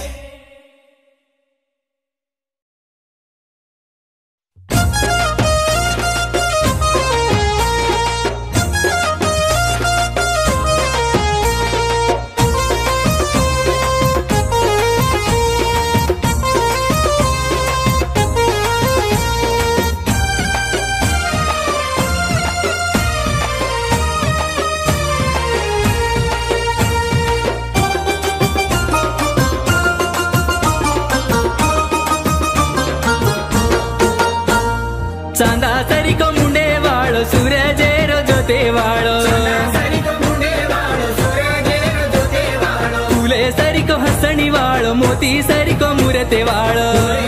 चांदा सरी को मुंडे वालो सूरज रो जोते वालो फूले सरी को हसनी वालो मोती सरी को मूरते वालो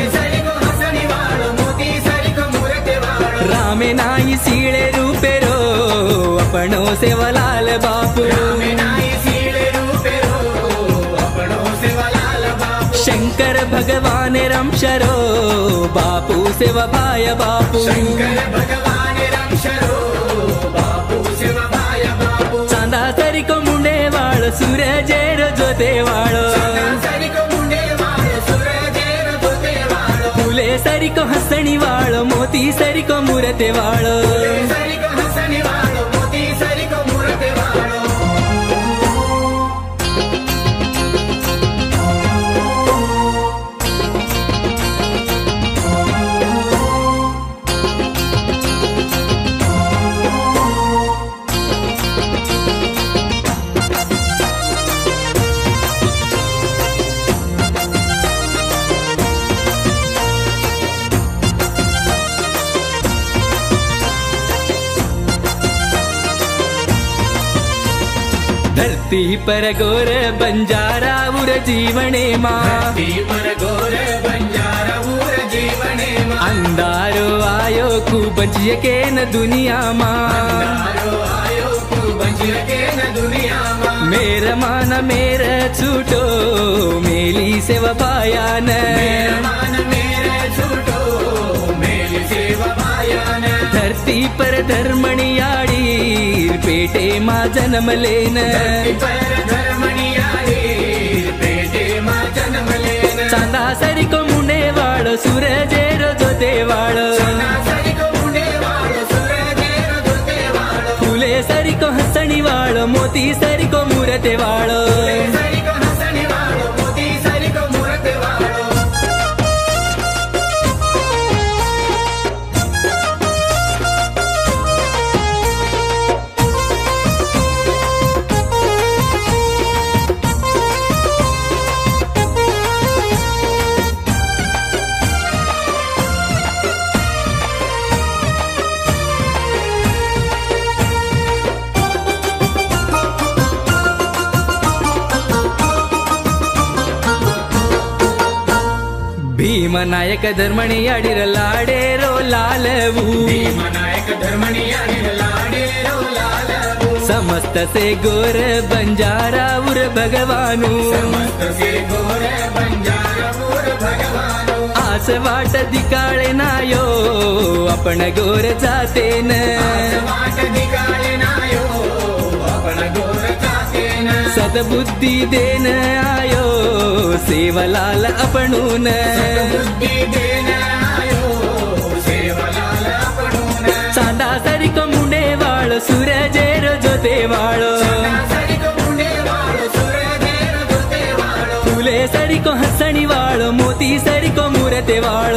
रामे नाई सीळे रूपे रो अपनो सेवालाल बापू शंकर भगवान रमशरो बापू सेवा भाय बापू शंकर भगवान रमशरो बापू सेवा भाय बापू चांदा सरी को मुंडे वाळ सूरज रो जोते वाळो सरी को मुंडे वाळ सूरज रो जोते वाळो फूले सरी को हसणी वाळो मोती सरी को मूरते वाळो सरी को हसणी वाळो मोती सरी को मूरते वाळो धरती पर गोर बंजारा उर जीवने माँ धरती पर गोर बंजारा उर जीवने माँ अंधारो आयो कु बचिए के न दुनिया माँ अंधारो आयो कु बचिए के न दुनिया माँ मेरा मान मेरा छूटो मेली सेवा पायान मेरा मान मेरा छूटो मेली सेवा पायान धरती पर धर्मणी आड़ी पेटे माँ जन्म लेन चांदा सरी को मुंडे वाळो सूरज रो जोते वाळो फूले सरी को हसणी वाळो मोती सरी को मूरते वाळो भीमनायक धर्मणी अडिर लाडे रो लालवू भीमनायक समस्त से गोर बंजारा उर भगवानु आस वाट दिकाळे नायो आपण गोर जाते न सद्बुद्धी देन आयो सेवलाल आपणून चांदा सरिको मुंडे वाळ सूरजेर जोते वाळ फुले सरिको हसणी वाळ मोती सरिको मूरते वाळ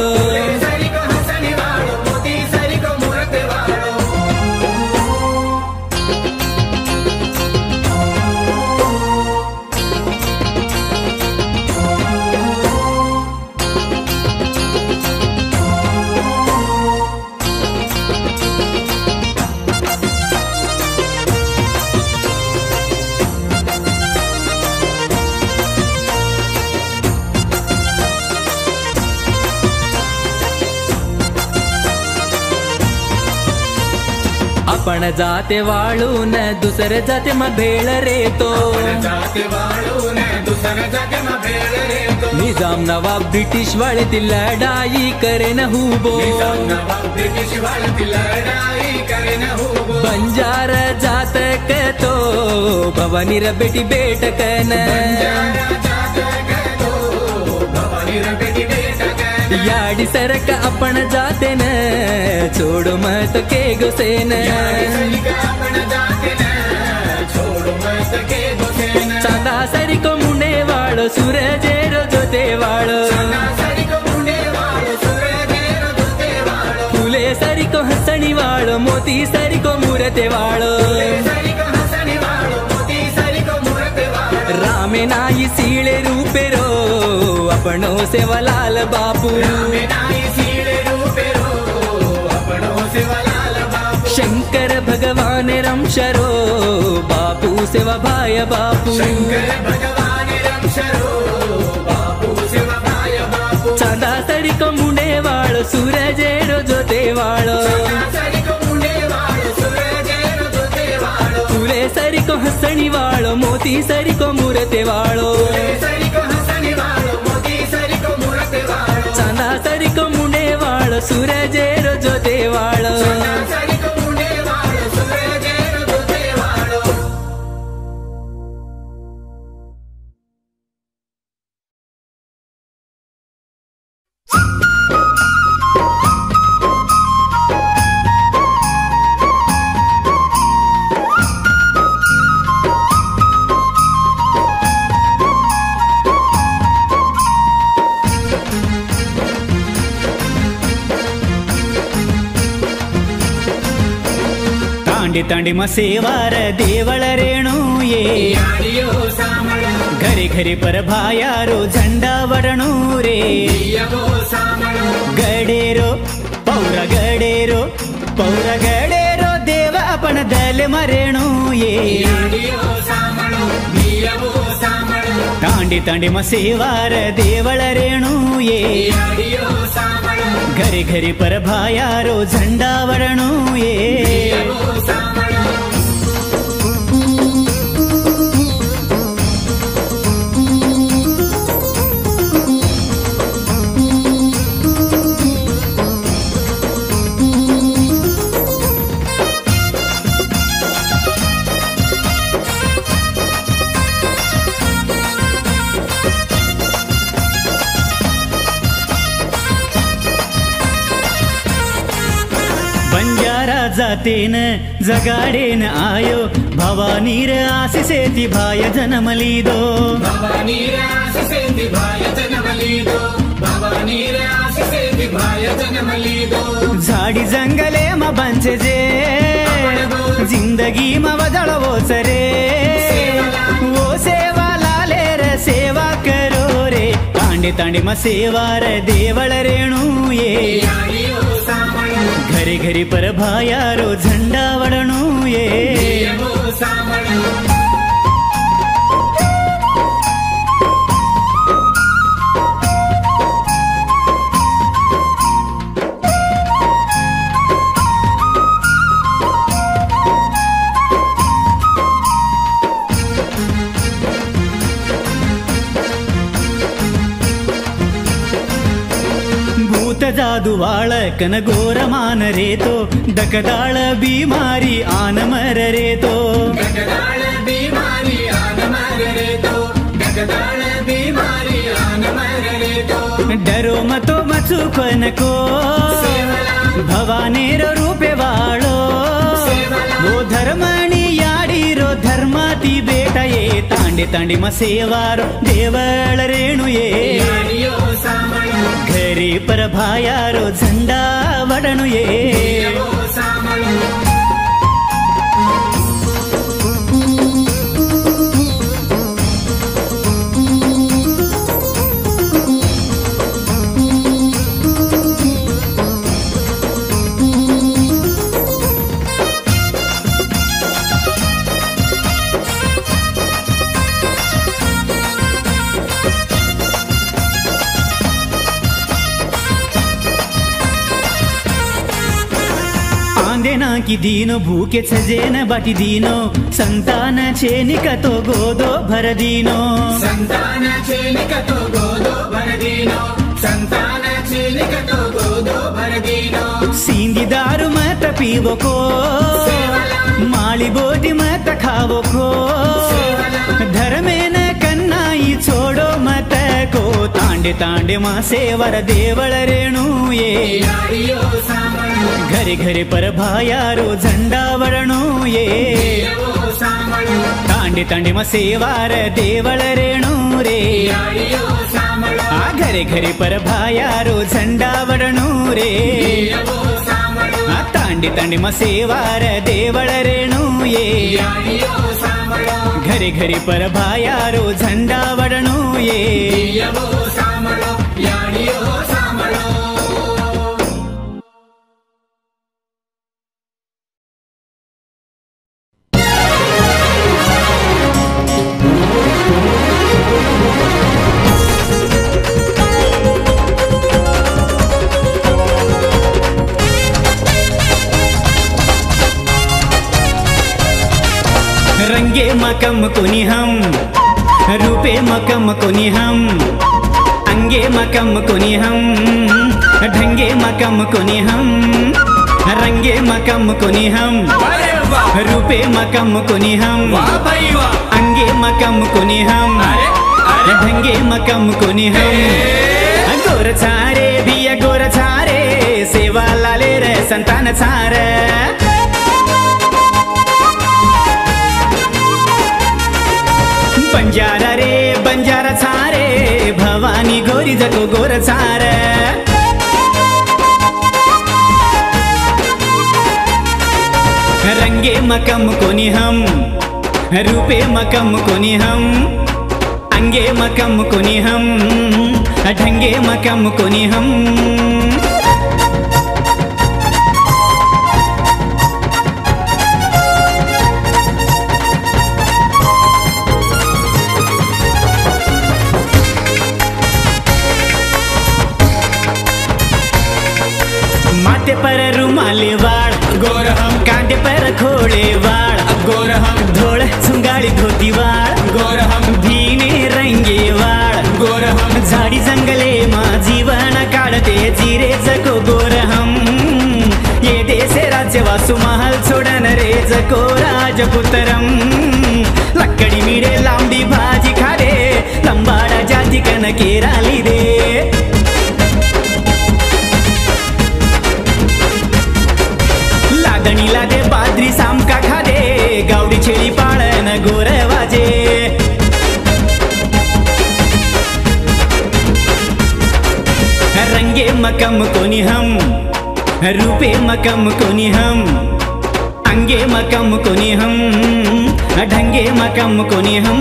आपण जाते वाळून दुसर जाते म भेळ रे तो निजाम नवाब ब्रिटिश वाले ती लढाई करे न हुबो बंजार जातक तो भवानी र बेटी बेटकन याडी सरक आपण जाते न छोड़ मत के गोसेन चांदा सरिको मुंडे वाळो सूरजेर जोते वाळो फुले सरिको हसणी वाळो मोती सरिको मूरते वाळो रामे नाई सीळे रूपे रो आपणो सेवालाल बापू शंकर भगवान रमशरो बापू सेवा भाय बापू चांदा सरिको मुंडे वाळो सूरजेरो जोते वाळो फुले सरिको हसणी वाळो मोती सरिको मूरते वाळो चांदा सरिको मुंडे वाळो सूरजेरो जोते वाळो तांडी म सेवार देवळ रेणू ये घरी घरी पर भायारो झंडा वडणू रे गडेरो पौर गडेरो पौर गडेरो देव आपण दल मरेणू ये तांडी तांडी म सेवार देवळ रेणू ये घरी घरी पर भायारो झंडा वडणू ये जातेन जगाडेन आयो भवानीर आशिसे ती भाय जन्मली दो भवानीर आशिसे ती भाय जन्मली दो भवानीर आशिसे ती भाय जन्मली दो झाडी जंगले म बंचे जे जिंदगी म बदलवोच रे वो सेवा लाले रे सेवा करो रे तांडे तांडे म सेवार देवळ रेणू ये घरी घरी पर भायारो झंडा वडणू ये जादू वाळ कन गोर मान रे तो डकदाळ बीमारी आन मर रे तो डकदाळ बीमारी आन मर रे तो डकदाळ बीमारी आन मर रे तो डरो मतो मचुक नको भवानेर रूपे वाळो वो धर्मणी याडीरो धर्माती बेटा ये तांडे तांडे म सेवारो देवळ रेणु ये घरी पर भायारो झंडा वडणु ये की दीनो भूके सजेन बाटी दीनो संतान चेनिक तो गोदो भर दीनो संतान चेनिक तो गोदो भर दीनो संतान चेनिक तो गोदो भर दीनो सींदी दारू मत पीवो को माली बोटी मत खावो को धर्मेन कन्नाई छोड़ो मत को तांडे तांडे मा सेवर देवळ रेणु ये घरे घरे पर भायारो झंडा वरणु ये तांडे तांडे म सेवार देवळ रेणु रे आ घरे घरे पर भायारो झंडा वरणु रे आ तांडे तांडे म सेवार देवळ रेणु ये घरे घरे पर भायारो झंडा वरणु ये रंगे मकम कुनी हम रूपे मकम कुनी हम अंगे मकम कुनी हम ढंगे मकम कुनी हम रंगे मकम कुनी हम रूपे मकम कुनी हम अंगे मकम कुनी हम ढंगे मकम कुनी हम गोर छारे बिया गोर छारे सेवा लाले रे संतान छारे बंजारा रे बंजारा छारे भवानी गोरी जको गोर छार रंगे मकम कोनी हम रूपे मकम कोनी हम अंगे मकम कोनी हम ढंगे मकम कोनी हम माथे पर रुमाले वाड़ गोर हम कांटे पर खोड़े वाड़ गोर हम धोड़ सुंगाड़ी धोती वाड़ गोर हम भीने रंगे वाड़ गोर हम झाड़ी जंगले माँ जीवन काढ़ते जीरे जको गोर हम ये देश राज्य वासु महल छोड़न रे जको राजपुत्रम लकड़ी मीरे लांबी भाजी खारे लंबाड़ा जाति कन केराली दे दणीला दे बाजरी सामका खादे गावडी छेली पाळन गोर वाजे रंगे मकम कोनी हम रूपे मकम कोनी हम अंगे मकम कोनी हम ढंगे मकम कोनी हम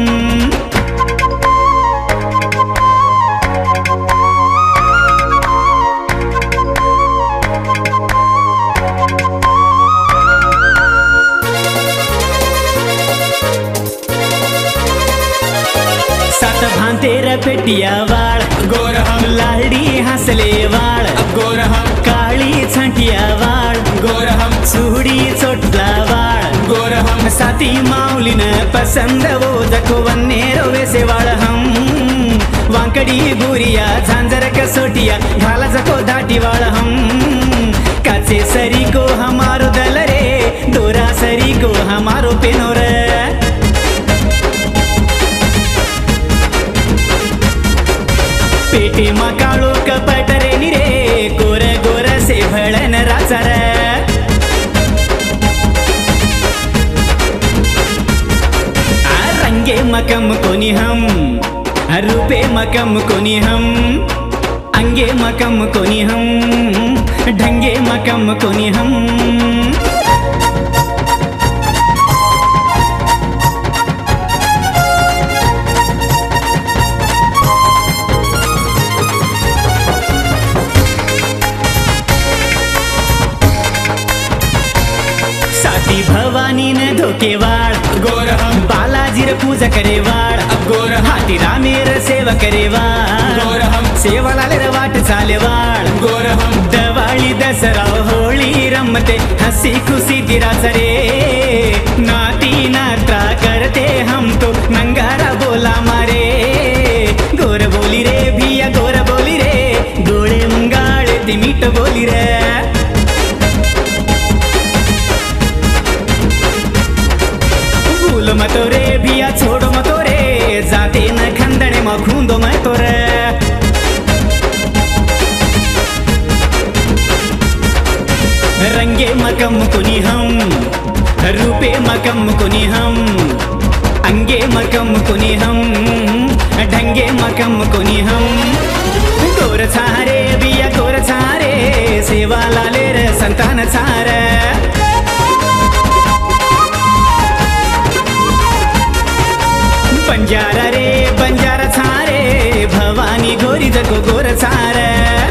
तेरा पेटिया वाड़ गोर हम लाड़ी हंसले वाड़ गोर हम काली छंटिया वाड़ गोर हम सूड़ी चोटला वाड़ गोर हम साथी माउली न पसंद वो जको वन्ने रोवे से वाड़ हम वांक बांगडी बुरिया झांझर कसोटिया घाला जको धाटी वाळ हम काचे सरी को हमारो दल रे दोरा सरी को हमारो पेनोर पेटे मा काळो कपट रे नि रे गोर गोर से भळन राचार रंगे मकम कोनी हम रूपे मकम कोनी हम अंगे मकम कोनी हम ढंगे मकम कोनी हम साती भवानी न धोके वाळ गोर हम बालाजीर पूजा करे वाळ गोर हाती रामेर सेवा करे वाळ गोर हम सेवा लाले वाट चाले वाळ गोर हम दवाळी दसरा होळी रमते हसी खुशी दिराच रे नाती नात्रा करते हम तो नंगारा बोला मारे गोर बोली रे भिया गोर बोली रे गोळे मुंगाळे ती मीठ बोली रे मतो रे भिया छोड़ो मतो रे जाते न खंदने में खूंदो मतो रे रंगे मकम कुनी हम रूपे मकम कुनी हम अंगे मकम कुनी हम ढंगे मकम कुनी हम गोर छारे भिया गोर छारे सेवा लाले रे संतान छारे बंजारा रे बंजारा छारे भवानी गोरी जको गोर छारे